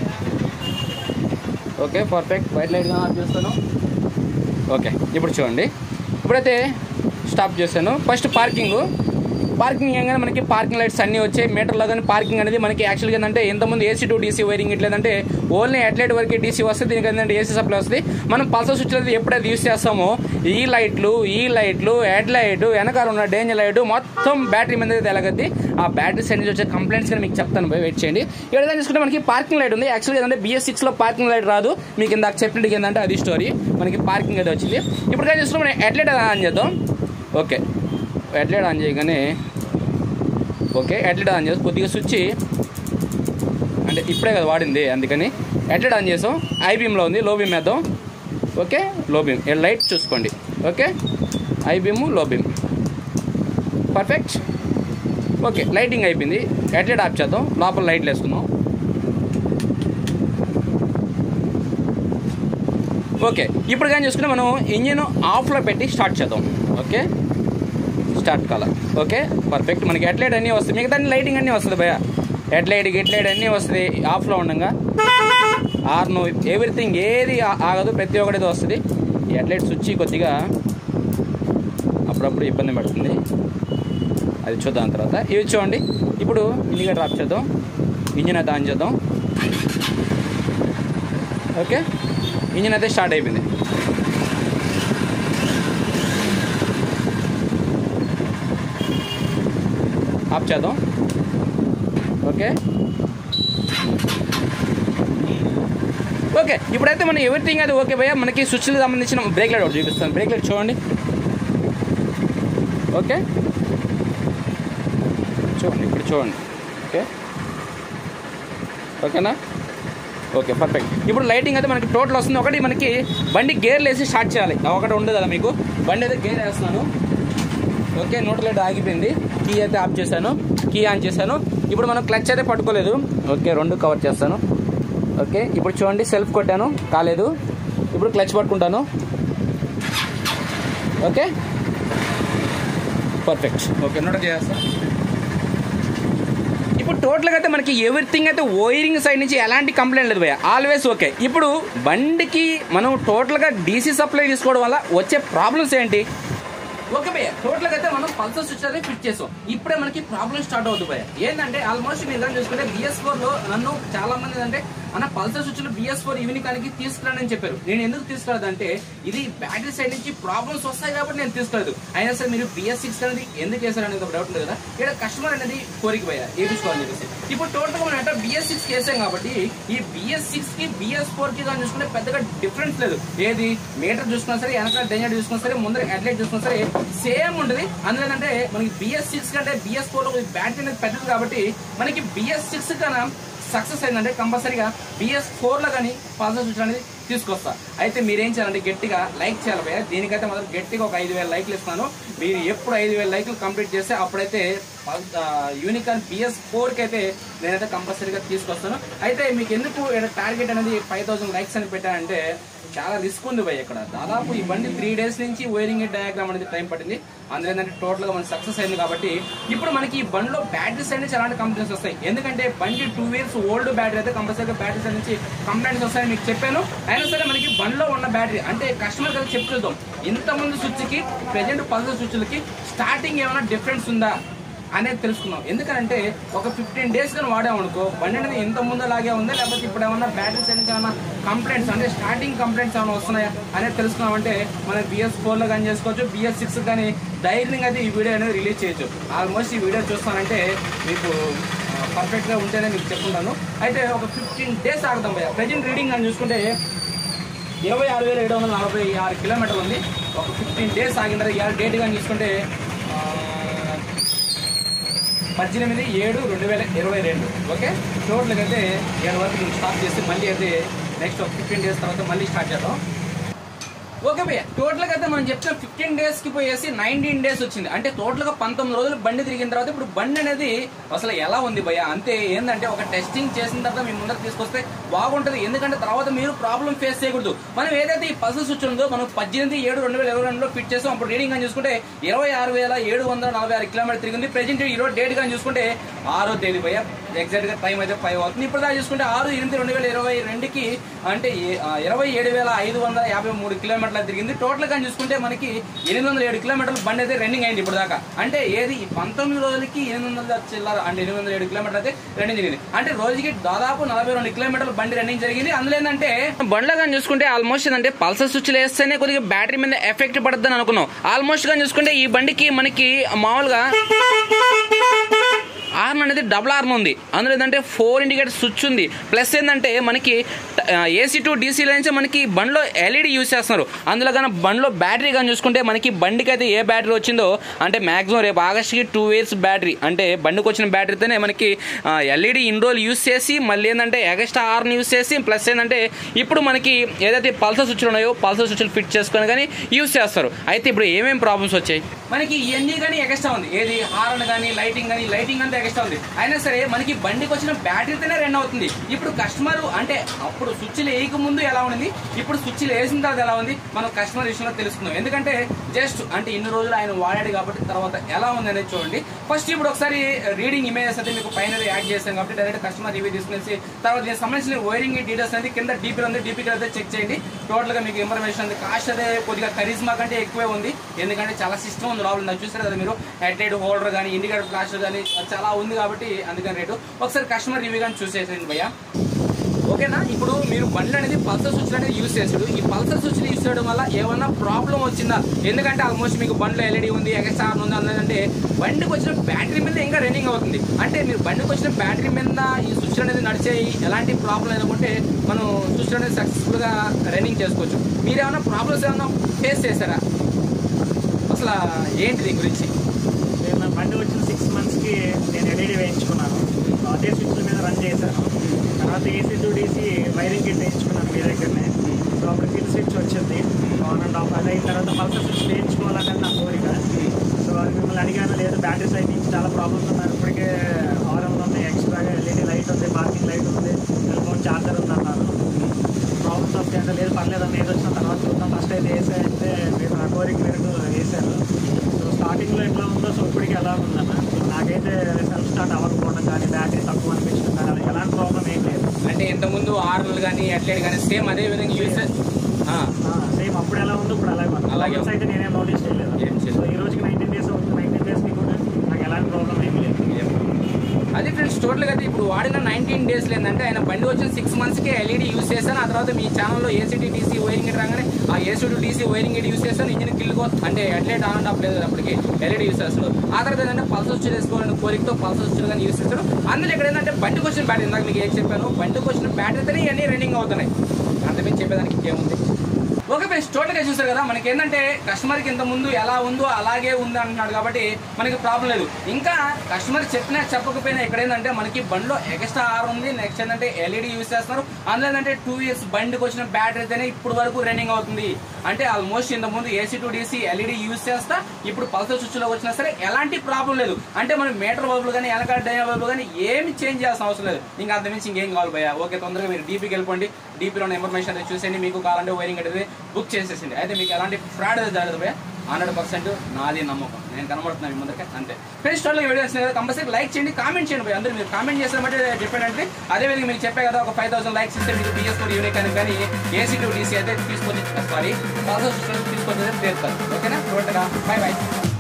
Okay perfect. వైట్ లైట్ కానీ ఆఫ్ చేస్తాను. ఓకే, ఇప్పుడు చూడండి. ఇప్పుడైతే స్టాప్ చేశాను. ఫస్ట్ పార్కింగ్ పార్కింగ్ ఏంగానే మనకి పార్కింగ్ లైట్స్ అన్ని వచ్చాయి మీటర్లో కానీ పార్కింగ్ అనేది మనకి యాక్చువల్గా ఏంటంటే ఎంతమంది ఏసీ టు డీసీ వైరింగ్ ఇట్లేదంటే ఓన్లీ హెడ్లైట్ వరకు డీసీ వస్తుంది, దీనికి ఏంటంటే ఏసీ సప్లై వస్తుంది. మనం పల్సర్ స్విచ్ అయితే ఎప్పుడైతే యూస్ చేస్తామో ఈ లైట్లు ఈ లైట్లు హెడ్ లైట్ వెనకాల ఉన్న డేంజర్ లైట్ మొత్తం బ్యాటరీ మీద తెలగద్ది. ఆ బ్యాటరీ సైడ్ నుంచి వచ్చే కంప్లైంట్స్ కానీ మీకు చెప్తాను, పోయి వెయిట్ చేయండి. ఇక్కడ చూసుకుంటే మనకి పార్కింగ్ లైట్ ఉంది. యాక్చువల్గా ఏంటంటే బి ఎస్ సిక్స్ లో పార్కింగ్ లైట్ రాదు, మీకు ఇందాక చెప్పినట్టు ఏంటంటే అది స్టోరీ. మనకి పార్కింగ్ అయితే వచ్చింది. ఇప్పుడు కానీ చూసుకుంటే మనం హెడ్ లైట్ ఆన్ చేద్దాం. ఓకే, హెడ్ లైట్ ఆన్ చేయగానే ఓకే హెడ్ లైట్ ఆన్ చేసి కొద్దిగా స్విచ్ అంటే ఇప్పుడే కదా వాడింది, అందుకని హెడ్ లైట్ ఆన్ చేసాం. ఐ బీమ్లో ఉంది, లో బీమ్ వేద్దాం. ఓకే, లో బీమ్ లైట్ చూసుకోండి. Okay, high beam low beam perfect. Okay, lighting అయిపోయింది. హెడ్ లైట్ ఆఫ్ చేద్దాం, లోపల లైట్లు వేసుకుందాం. ఓకే, ఇప్పుడు కానీ చూసుకుంటే మనం ఇంజిన్ ఆఫ్లో పెట్టి స్టార్ట్ చేద్దాం. ఓకే, స్టార్ట్ కాల. Okay perfect. మనకి హెడ్ లైట్ అన్నీ వస్తాయి, మిగతా లైటింగ్ అన్నీ వస్తుంది భయ. హెడ్ లైట్ గెట్ లైట్ అన్నీ వస్తుంది ఆఫ్లో ఉండగా. ఆర్ను ఎవ్రీథింగ్ ఏది ఆగదు, ప్రతి ఒక్కటి వస్తుంది. ఈ హెడ్ లైట్ స్విచ్ కొద్దిగా అప్పుడప్పుడు ఇబ్బంది పడుతుంది, అది చూద్దాం తర్వాత. ఇవి చూడండి. ఇప్పుడు ఇండికేటర్ ఆఫ్ చేద్దాం, ఇంజిన్ అయితే ఆన్ చేద్దాం. ఓకే, ఇంజిన్ అయితే స్టార్ట్ అయిపోయింది. ఆఫ్ చేద్దాం. ఓకే ఓకే ఇప్పుడైతే మనం ఎవ్రీథింగ్ అది ఓకే భయ్యా. మనకి స్విచ్లకు సంబంధించిన బ్రేక్ లైట్ ఒకటి చూపిస్తాను. బ్రేక్ లైట్ చూడండి. ఓకే చూడండి, ఇప్పుడు చూడండి. ఓకే ఓకేనా? Okay perfect. ఇప్పుడు లైటింగ్ అయితే మనకి టోటల్ వస్తుంది. ఒకటి మనకి బండి గేర్లు వేసి స్టార్ట్ చేయాలి, ఒకటి ఉండదు కదా మీకు. బండి అయితే గేర్ వేస్తున్నాను. ఓకే, న్యూట్రల్ లైట్ ఆగిపోయింది. కీ అయితే ఆఫ్ చేశాను, కీ ఆన్ చేశాను. ఇప్పుడు మనం క్లచ్ అయితే పట్టుకోలేదు. ఓకే, రెండు కవర్ చేస్తాను. ఓకే, ఇప్పుడు చూడండి, సెల్ఫ్ కొట్టాను, కాలేదు. ఇప్పుడు క్లచ్ పట్టుకుంటాను. Okay perfect. ఓకే, న్యూట్రల్ చేస్తాను. ఇప్పుడు టోటల్గా అయితే మనకి ఎవ్రీథింగ్ అయితే వైరింగ్ సైడ్ నుంచి ఎలాంటి కంప్లైంట్ లేదు భయ్య, ఆల్వేస్ ఓకే. ఇప్పుడు బండికి మనం టోటల్గా డీసీ సప్లై తీసుకోవడం వల్ల వచ్చే ప్రాబ్లమ్స్ ఏంటి? ఓకే భయ్య, టోటల్గా అయితే మనం పల్సర్ స్విచ్ అయితే ఫిట్ చేసాం. ఇప్పుడే మనకి ప్రాబ్లం స్టార్ట్ అవుతుంది భయ్య. ఏంటంటే ఆల్మోస్ట్ మీరు ఏదైనా చూసుకుంటే బి ఎస్ ఫోర్ లో నన్ను చాలా మంది అంటే మన పల్సర్ స్విచ్ లో బి ఎస్ ఫోర్ యూనికానికి తీసుకురానని చెప్పారు. నేను ఎందుకు తీసుకురాదంటే ఇది బ్యాటరీ సైడ్ నుంచి ప్రాబ్లమ్స్ వస్తాయి కాబట్టి నేను తీసుకురాదు. అయినా సరే మీరు బి ఎస్ సిక్స్ అనేది ఎందుకు వేసారు అనేది ఒక డౌట్ ఉంది కదా. ఇక్కడ కస్టమర్ అనేది కోరిక భయ్య వేయించుకోవాలని చెప్పేసి ఇప్పుడు టోటల్ గా మనం అంటే బి ఎస్ సిక్స్ వేసాం కాబట్టి ఈ బి ఎస్ సిక్స్ కి బి ఎస్ ఫోర్ కి కానీ చూసుకుంటే పెద్దగా డిఫరెన్స్ లేదు. ఏది మీటర్ చూసుకున్నా సరే, వెనకాల డెంజర్ చూసుకున్నా సరే, ముందర హెడ్లైట్ చూసుకున్నా సరే సేమ్ ఉంటుంది. అందులో ఏంటంటే మనకి బి ఎస్ సిక్స్ కంటే బి ఎస్ ఫోర్ లో బ్యాటరీ అనేది పెద్దది కాబట్టి మనకి బి ఎస్ సిక్స్ కన్నా సక్సెస్ అయిందంటే కంపల్సరీగా బి ఎస్ ఫోర్ లో కానీ పల్సర్ స్విచ్ అనేది తీసుకొస్తా. అయితే మీరేం చేయాలంటే గట్టిగా లైక్ చేయాలి భయ్య. దీనికైతే మాత్రం గట్టిగా ఒక ఐదు వేల లైక్లు ఇస్తాను. మీరు ఎప్పుడు ఐదు వేల లైక్లు కంప్లీట్ చేస్తే అప్పుడైతే యూనికాన్ బి ఎస్ ఫోర్ కి అయితే నేనైతే కంపల్సరీగా తీసుకొస్తాను. అయితే మీకు ఎందుకు టార్గెట్ అనేది ఫైవ్ థౌసండ్ లైక్స్ అని పెట్టానంటే చాలా రిస్క్ ఉంది భయ్య. ఇక్కడ దాదాపు ఈ బండి త్రీ డేస్ నుంచి వైరింగ్ డయాగ్రామ్ అనేది టైం పట్టింది. అందులో ఏంటంటే టోటల్ గా మనకి సక్సెస్ అయింది కాబట్టి ఇప్పుడు మనకి ఈ బండిలో బ్యాటరీ సైడ్ నుంచి ఎలాంటి కంప్లైంట్స్ వస్తాయి. ఎందుకంటే బండి టూ ఇయర్స్ ఓల్డ్ బ్యాటరీ అయితే కంపల్సరీగా బ్యాటరీ సైడ్ నుంచి కంప్లైంట్స్ వస్తాయని మీకు చెప్పాను. అయినా సరే మనకి బండిలో ఉన్న బ్యాటరీ అంటే కస్టమర్ కదా చెప్పి చూద్దాం, ఇంతమంది స్విచ్ కి ప్రెజెంట్ పల్సర్ స్విచ్లకి స్టార్టింగ్ ఏమైనా డిఫరెన్స్ ఉందా అనేది తెలుసుకున్నాం. ఎందుకంటే ఒక ఫిఫ్టీన్ డేస్ కానీ వాడామనుకో బండి అనేది ఇంత ముందు లాగే ఉందా, లేకపోతే ఇప్పుడు ఏమన్నా బ్యాటరీ సైడ్ నుంచి ఏమన్నా కంప్లైంట్స్ అంటే స్టార్టింగ్ కంప్లైంట్స్ ఏమైనా వస్తున్నాయా అనేది తెలుసుకున్నామంటే మనం బి ఎస్ ఫోర్ లో కానీ చేసుకోవచ్చు, బి ఎస్ సిక్స్ కానీ ధైర్యంగా అయితే ఈ వీడియో అనేది రిలీజ్ చేయొచ్చు. ఆల్మోస్ట్ ఈ వీడియో చూస్తానంటే మీకు పర్ఫెక్ట్ గా ఉంటేనే మీకు చెప్పుకుంటాను. అయితే ఒక ఫిఫ్టీన్ డేస్ ఆగుతాం భయ్య. ప్రెజెంట్ రీడింగ్ అని చూసుకుంటే ఇరవై ఆరు వేల ఏడు వందల నలభై ఆరు కిలోమీటర్లు ఉంది. ఒక ఫిఫ్టీన్ డేస్ ఆగిన ఇవాళ డేట్ కానీ చూసుకుంటే పద్దెనిమిది ఏడు రెండు వేల ఇరవై రెండు ఓకే. టోటల్గా అయితే ఏడు వరకు నేను స్టార్ట్ చేసి మళ్ళీ అయితే నెక్స్ట్ ఒక ఫిఫ్టీన్ డేస్ తర్వాత మళ్ళీ స్టార్ట్ చేద్దాం. ఓకే భయ్య, టోటల్గా అయితే మనం చెప్తున్న ఫిఫ్టీన్ డేస్ కి పోయేసి నైన్టీన్ డేస్ వచ్చింది. అంటే టోటల్ గా పంతొమ్మిది రోజులు బండి తిరిగిన తర్వాత ఇప్పుడు బండి అనేది అసలు ఎలా ఉంది భయ్య అంతే. ఏంటంటే ఒక టెస్టింగ్ చేసిన తర్వాత మీ ముందర తీసుకొస్తే బాగుంటుంది. ఎందుకంటే తర్వాత మీరు ప్రాబ్లం ఫేస్ చేయకూడదు. మనం ఏదైతే ఈ పల్సర్ స్విచ్ ఉందో మనం పద్దెనిమిది ఏడు రెండు వేల ఇరవై రెండులో ఫిట్ చేస్తాం. అప్పుడు రీడింగ్ అని చూసుకుంటే ఇరవై ఆరు వేల ఏడు వందల నలభై ఆరు కిలోమీటర్ తిరిగింది. ప్రెజెంట్ ఈరోజు డేట్ కానీ చూసుకుంటే ఆరో తేదీ పోయా ఎగ్జాక్ట్ గా టైం అయితే ఫైవ్ అవుతుంది. ఇప్పుడు దాకా చూసుకుంటే ఆరు ఎనిమిది రెండు వేల ఇరవై రెండుకి అంటే ఇరవై ఏడు వేల ఐదు వందల యాభై మూడు కిలోమీటర్లు తిరిగింది. టోటల్ గా చూసుకుంటే మనకి ఎనిమిది వందల ఏడు కిలోమీటర్లు బండి అయితే రన్నింగ్ అయింది ఇప్పుడు దాకా. అంటే ఏది పంతొమ్మిది రోజులకి ఎనిమిది వందల చిల్లర అంటే ఎనిమిది వందల ఏడు కిలోమీటర్లు అయితే రన్నింగ్ జరిగింది. అంటే రోజుకి దాదాపు నలభై రెండు కిలోమీటర్లు బండి రన్నింగ్ జరిగింది. అందులో ఏంటంటే బండ్లో కానీ చూసుకుంటే ఆల్మోస్ట్ ఏంటంటే పల్సర్ స్విచ్ వేస్తేనే కొద్దిగా బ్యాటరీ మీద ఎఫెక్ట్ పడుతుందని అనుకున్నాం. ఆల్మోస్ట్ గా చూసుకుంటే ఈ బండికి మనకి మామూలుగా ఆర్న్ అనేది డబుల్ ఆర్న్ ఉంది. అందులో ఏంటంటే ఫోర్ ఇండికేటర్ స్విచ్ ఉంది. ప్లస్ ఏంటంటే మనకి ఏసీ టు డీసీ లైన్స్ మనకి బండిలో ఎల్ఈడి యూజ్ చేస్తున్నారు. అందులో కానీ బండిలో బ్యాటరీ కానీ చూసుకుంటే మనకి బండికి అయితే ఏ బ్యాటరీ వచ్చిందో అంటే మాక్సిమం రేపు ఆగస్ట్కి టూ ఇయర్స్ బ్యాటరీ అంటే బండికి వచ్చిన బ్యాటరీతోనే మనకి ఎల్ఈడి ఇన్ రోజులు యూజ్ చేసి మళ్ళీ ఏంటంటే ఎక్స్ట్రా ఆర్న్ యూజ్ చేసి ప్లస్ ఏంటంటే ఇప్పుడు మనకి ఏదైతే పల్సర్ స్విచ్లు ఉన్నాయో పల్సర్ స్విచ్లు ఫిట్ చేసుకొని కానీ యూజ్ చేస్తారు. అయితే ఇప్పుడు ఏమేమి ప్రాబ్లమ్స్ వచ్చాయి మనకి ఇవన్నీ కానీ ఎక్స్ట్రా ఉంది. ఏది హార్న్ కానీ లైటింగ్ కానీ లైటింగ్ అంతా ఎక్స్ట్రా ఉంది. అయినా సరే మనకి బండికి వచ్చిన బ్యాటరీతోనే రన్ అవుతుంది. ఇప్పుడు కస్టమర్ అంటే అప్పుడు స్విచ్లు వేయక ముందు ఎలా ఉంది, ఇప్పుడు స్విచ్లు వేసిన తర్వాత ఎలా ఉంది మనం కస్టమర్ విషయంలో తెలుసుకుందాం. ఎందుకంటే జస్ట్ అంటే ఇన్ని రోజులు ఆయన వాడాడు కాబట్టి తర్వాత ఎలా ఉంది అనేది చూడండి. ఫస్ట్ ఇప్పుడు ఒకసారి రీడింగ్ ఇమేజెస్ అయితే మీకు పైన యాడ్ చేస్తాం కాబట్టి డైరెక్ట్ కస్టమర్ రివ్యూ తీసుకునేసి తర్వాత దీనికి సంబంధించిన వైరింగ్ డీటెయిల్స్ అనేది కింద డీపీ ఉంది. డీపీ అయితే చెక్ చేయండి. టోటల్ గా మీకు ఇన్ఫర్మేషన్ ఉంది. కాస్ట్ అదే కొద్దిగా కరిజ్మా కంటే ఎక్కువే ఉంది. ఎందుకంటే చాలా సిస్టమ్ ఉంది లోపల చూసారు కదా మీరు. హెడ్ లైట్ హోల్డర్ కానీ ఇండికేటర్ ఫ్లాషర్ కానీ చాలా ఉంది కాబట్టి అందుకని రేటు ఒకసారి కస్టమర్ రివ్యూ కానీ చూసేసేయండి భయ్యా. ఓకేనా. ఇప్పుడు మీరు బండి అనేది పల్సర్ స్విచ్ అనేది యూజ్ చేసాడు. ఈ పల్సర్ స్విచ్ యూజ్ చేయడం వల్ల ఏమన్నా ప్రాబ్లం వచ్చిందా? ఎందుకంటే ఆల్మోస్ట్ మీకు బండిలో ఎల్ఈడి ఉంది ఎక్స్ట్రా ఉంది అన్నదంటే బండికి వచ్చిన బ్యాటరీ మీద ఇంకా రన్నింగ్ అవుతుంది. అంటే మీరు బండికి వచ్చిన బ్యాటరీ మీద ఈ స్విచ్ అనేది నడిచే ఎలాంటి ప్రాబ్లం లేకుంటే మనం స్విచ్ అనేది సక్సెస్ఫుల్ గా రన్నింగ్ చేసుకోవచ్చు. మీరు ఏమైనా ప్రాబ్లమ్స్ ఏమైనా ఫేస్ చేశారా? అసలు ఏంటి దీని గురించి? నేను బండి వచ్చిన సిక్స్ మంత్స్కి నేను ఎల్ఈడి వేయించుకున్నాను. అదే స్విచ్ల మీద రన్ చేశాను. తర్వాత AC to DC wiring kit వేయించుకున్నాను మీ దగ్గరనే. సో అప్పుడు కిల్ స్విచ్ వచ్చింది ఆన్ అండ్ ఆఫ్. అది అయిన తర్వాత పల్సర్ స్విచ్ వేయించుకోవాలనేది నా కోరిక. సో అది మిమ్మల్ని అడిగాను. లేదు బ్యాటరీ సైడ్ నుంచి చాలా ప్రాబ్లమ్స్ ఉన్నారు. ఇప్పటికే ఆరం ఉంది, ఎక్స్ట్రాగా ఎల్ఈడి లైట్ ఉంది, పార్కింగ్ లైట్ ఉంది, టెలిఫోన్ ఛార్జర్ ఉంది అన్నారు. ప్రాబ్లమ్స్ వస్తాయంటే లేదు పర్లేదు అని ఏది వచ్చిన తర్వాత చూద్దాం. ఫస్ట్ అయితే వేసాయంటే మీరు నా కోరిక మేరకు వేశారు. సో స్టార్టింగ్లో ఎట్లా ఉందో సో ఇప్పటికి ఎలా ఉందన్న. సో నాకైతే సెల్ఫ్ స్టార్ట్ అవ్వకపోవడం కానీ బ్యాటరీ తక్కువ అనిపించడం కానీ అది ఎలాంటి ప్రాబ్లం ఏం లేదు. అంటే ఇంతకుముందు ఆర్ఎల్ కానీ ఎట్లెడ్ కానీ సేమ్ అదే విధంగా యూజ్ సేమ్ అప్పుడు ఎలా ఉందో ఇప్పుడు అలాగే ఉంది. అలాగే అయితే నేనేం నోటీస్ చేయలేదు. సో ఈ రోజుకి నైన్టీన్ డేస్ అవుతుంది. నైన్టీన్ డేస్కి కూడా నాకు ఎలాంటి ప్రాబ్లం ఏం లేదు. అదే ఫ్రెండ్స్ టోటల్గా అయితే ఇప్పుడు వాడిన నైన్టీన్ డేస్ ఏంటంటే ఆయన బండి వచ్చిన సిక్స్ మంత్స్కి ఎల్ఈడి యూజ్ చేశాను. ఆ తర్వాత మీ ఛానల్లో ఏసీటీ డీసీ వైరింగ్ రాగానే ఆ ఏసీ డీసీ వైరింగ్ యూజ్ చేస్తాను. ఇంజిన్ కిల్లుకో అంటే హెడ్లైట్ ఆన్ అండ్ ఆఫ్ లేదు అప్పటికి ఎల్ఈడి యూజ్ చేస్తాడు. ఆ తర్వాత ఏంటంటే పల్సర్ స్విచ్ వేసుకోవాలని కోరికతో పల్సర్ స్విచ్ కానీ యూజ్ చేస్తాడు. అందులో ఇక్కడ ఏంటంటే బండికి వచ్చిన బ్యాటరీ ఇందాక మీకు ఏం చెప్పాను, బండికి వచ్చిన బ్యాటరీతోనే ఇవన్నీ రన్నింగ్ అవుతున్నాయి. అంతమంది చెప్పేదానికి ఏముంది. ఓకే ఫ్రెండ్స్ టోటల్గా చూస్తారు కదా మనకి ఏంటంటే కస్టమర్కి ఇంత ముందు ఎలా ఉందో అలాగే ఉంది అంటున్నాడు కాబట్టి మనకి ప్రాబ్లం లేదు. ఇంకా కస్టమర్ చెప్పినా చెప్పకపోయినా ఇక్కడ ఏంటంటే మనకి బండిలో ఎక్స్ట్రా ఆర్ ఉంది. నెక్స్ట్ ఏంటంటే ఎల్ఈడి యూజ్ చేస్తున్నారు. అందులో ఏంటంటే టూ ఇయర్స్ బండికి వచ్చిన బ్యాటరీతోనే ఇప్పుడు వరకు రన్నింగ్ అవుతుంది. అంటే ఆల్మోస్ట్ ఇంత ముందు AC to DC LED use చేస్తా ఇప్పుడు పల్సర్ స్విచ్లో వచ్చినా సరే ఎలాంటి ప్రాబ్లం లేదు. అంటే మనం మీటర్ బల్బులు కానీ ఎలకాడ డైనా బల్బులు కానీ ఏమి చేంజ్ చేయాల్సిన అవసరం లేదు. ఇంకా అంతమించి ఇంకేం కావాలి భయ్యా. ఓకే తొందరగా మీరు డీపీకి వెళ్ళిపోండి. డీపీలో ఉన్న ఇన్ఫర్మేషన్ అయితే చూసేయండి. మీకు కావాలంటే వైరింగ్ అయితే బుక్ చేసేసింది. అయితే మీకు ఎలాంటి ఫ్రాడ్ అయితే జరగదు భయ్యా. హండ్రెడ్ పర్సెంట్ నాది నమ్మకం. నేను కనబడుతున్నాను మీ ముందరకే అంతే. ఫ్రెండ్స్ టోటల్గా వీడియోస్ కంపల్సరీ లైక్ చేయండి, కామెంట్ చేయండి భయ్యా. అందరూ మీరు కామెంట్ చేసిన బట్టి డిపెండ్ అంటే అదేవిధంగా మీకు చెప్పే కదా ఒక ఫైవ్ థౌసండ్ లైక్స్ ఇస్తే మీకు బిఎస్ ఫోర్ యూనిక్ అని కానీ ఏసీ టు డీసీ అయితే తీసుకొని సారీ పల్సర్ తీసుకొని తీరుతారు. ఓకేనా టోటల్గా బై బై.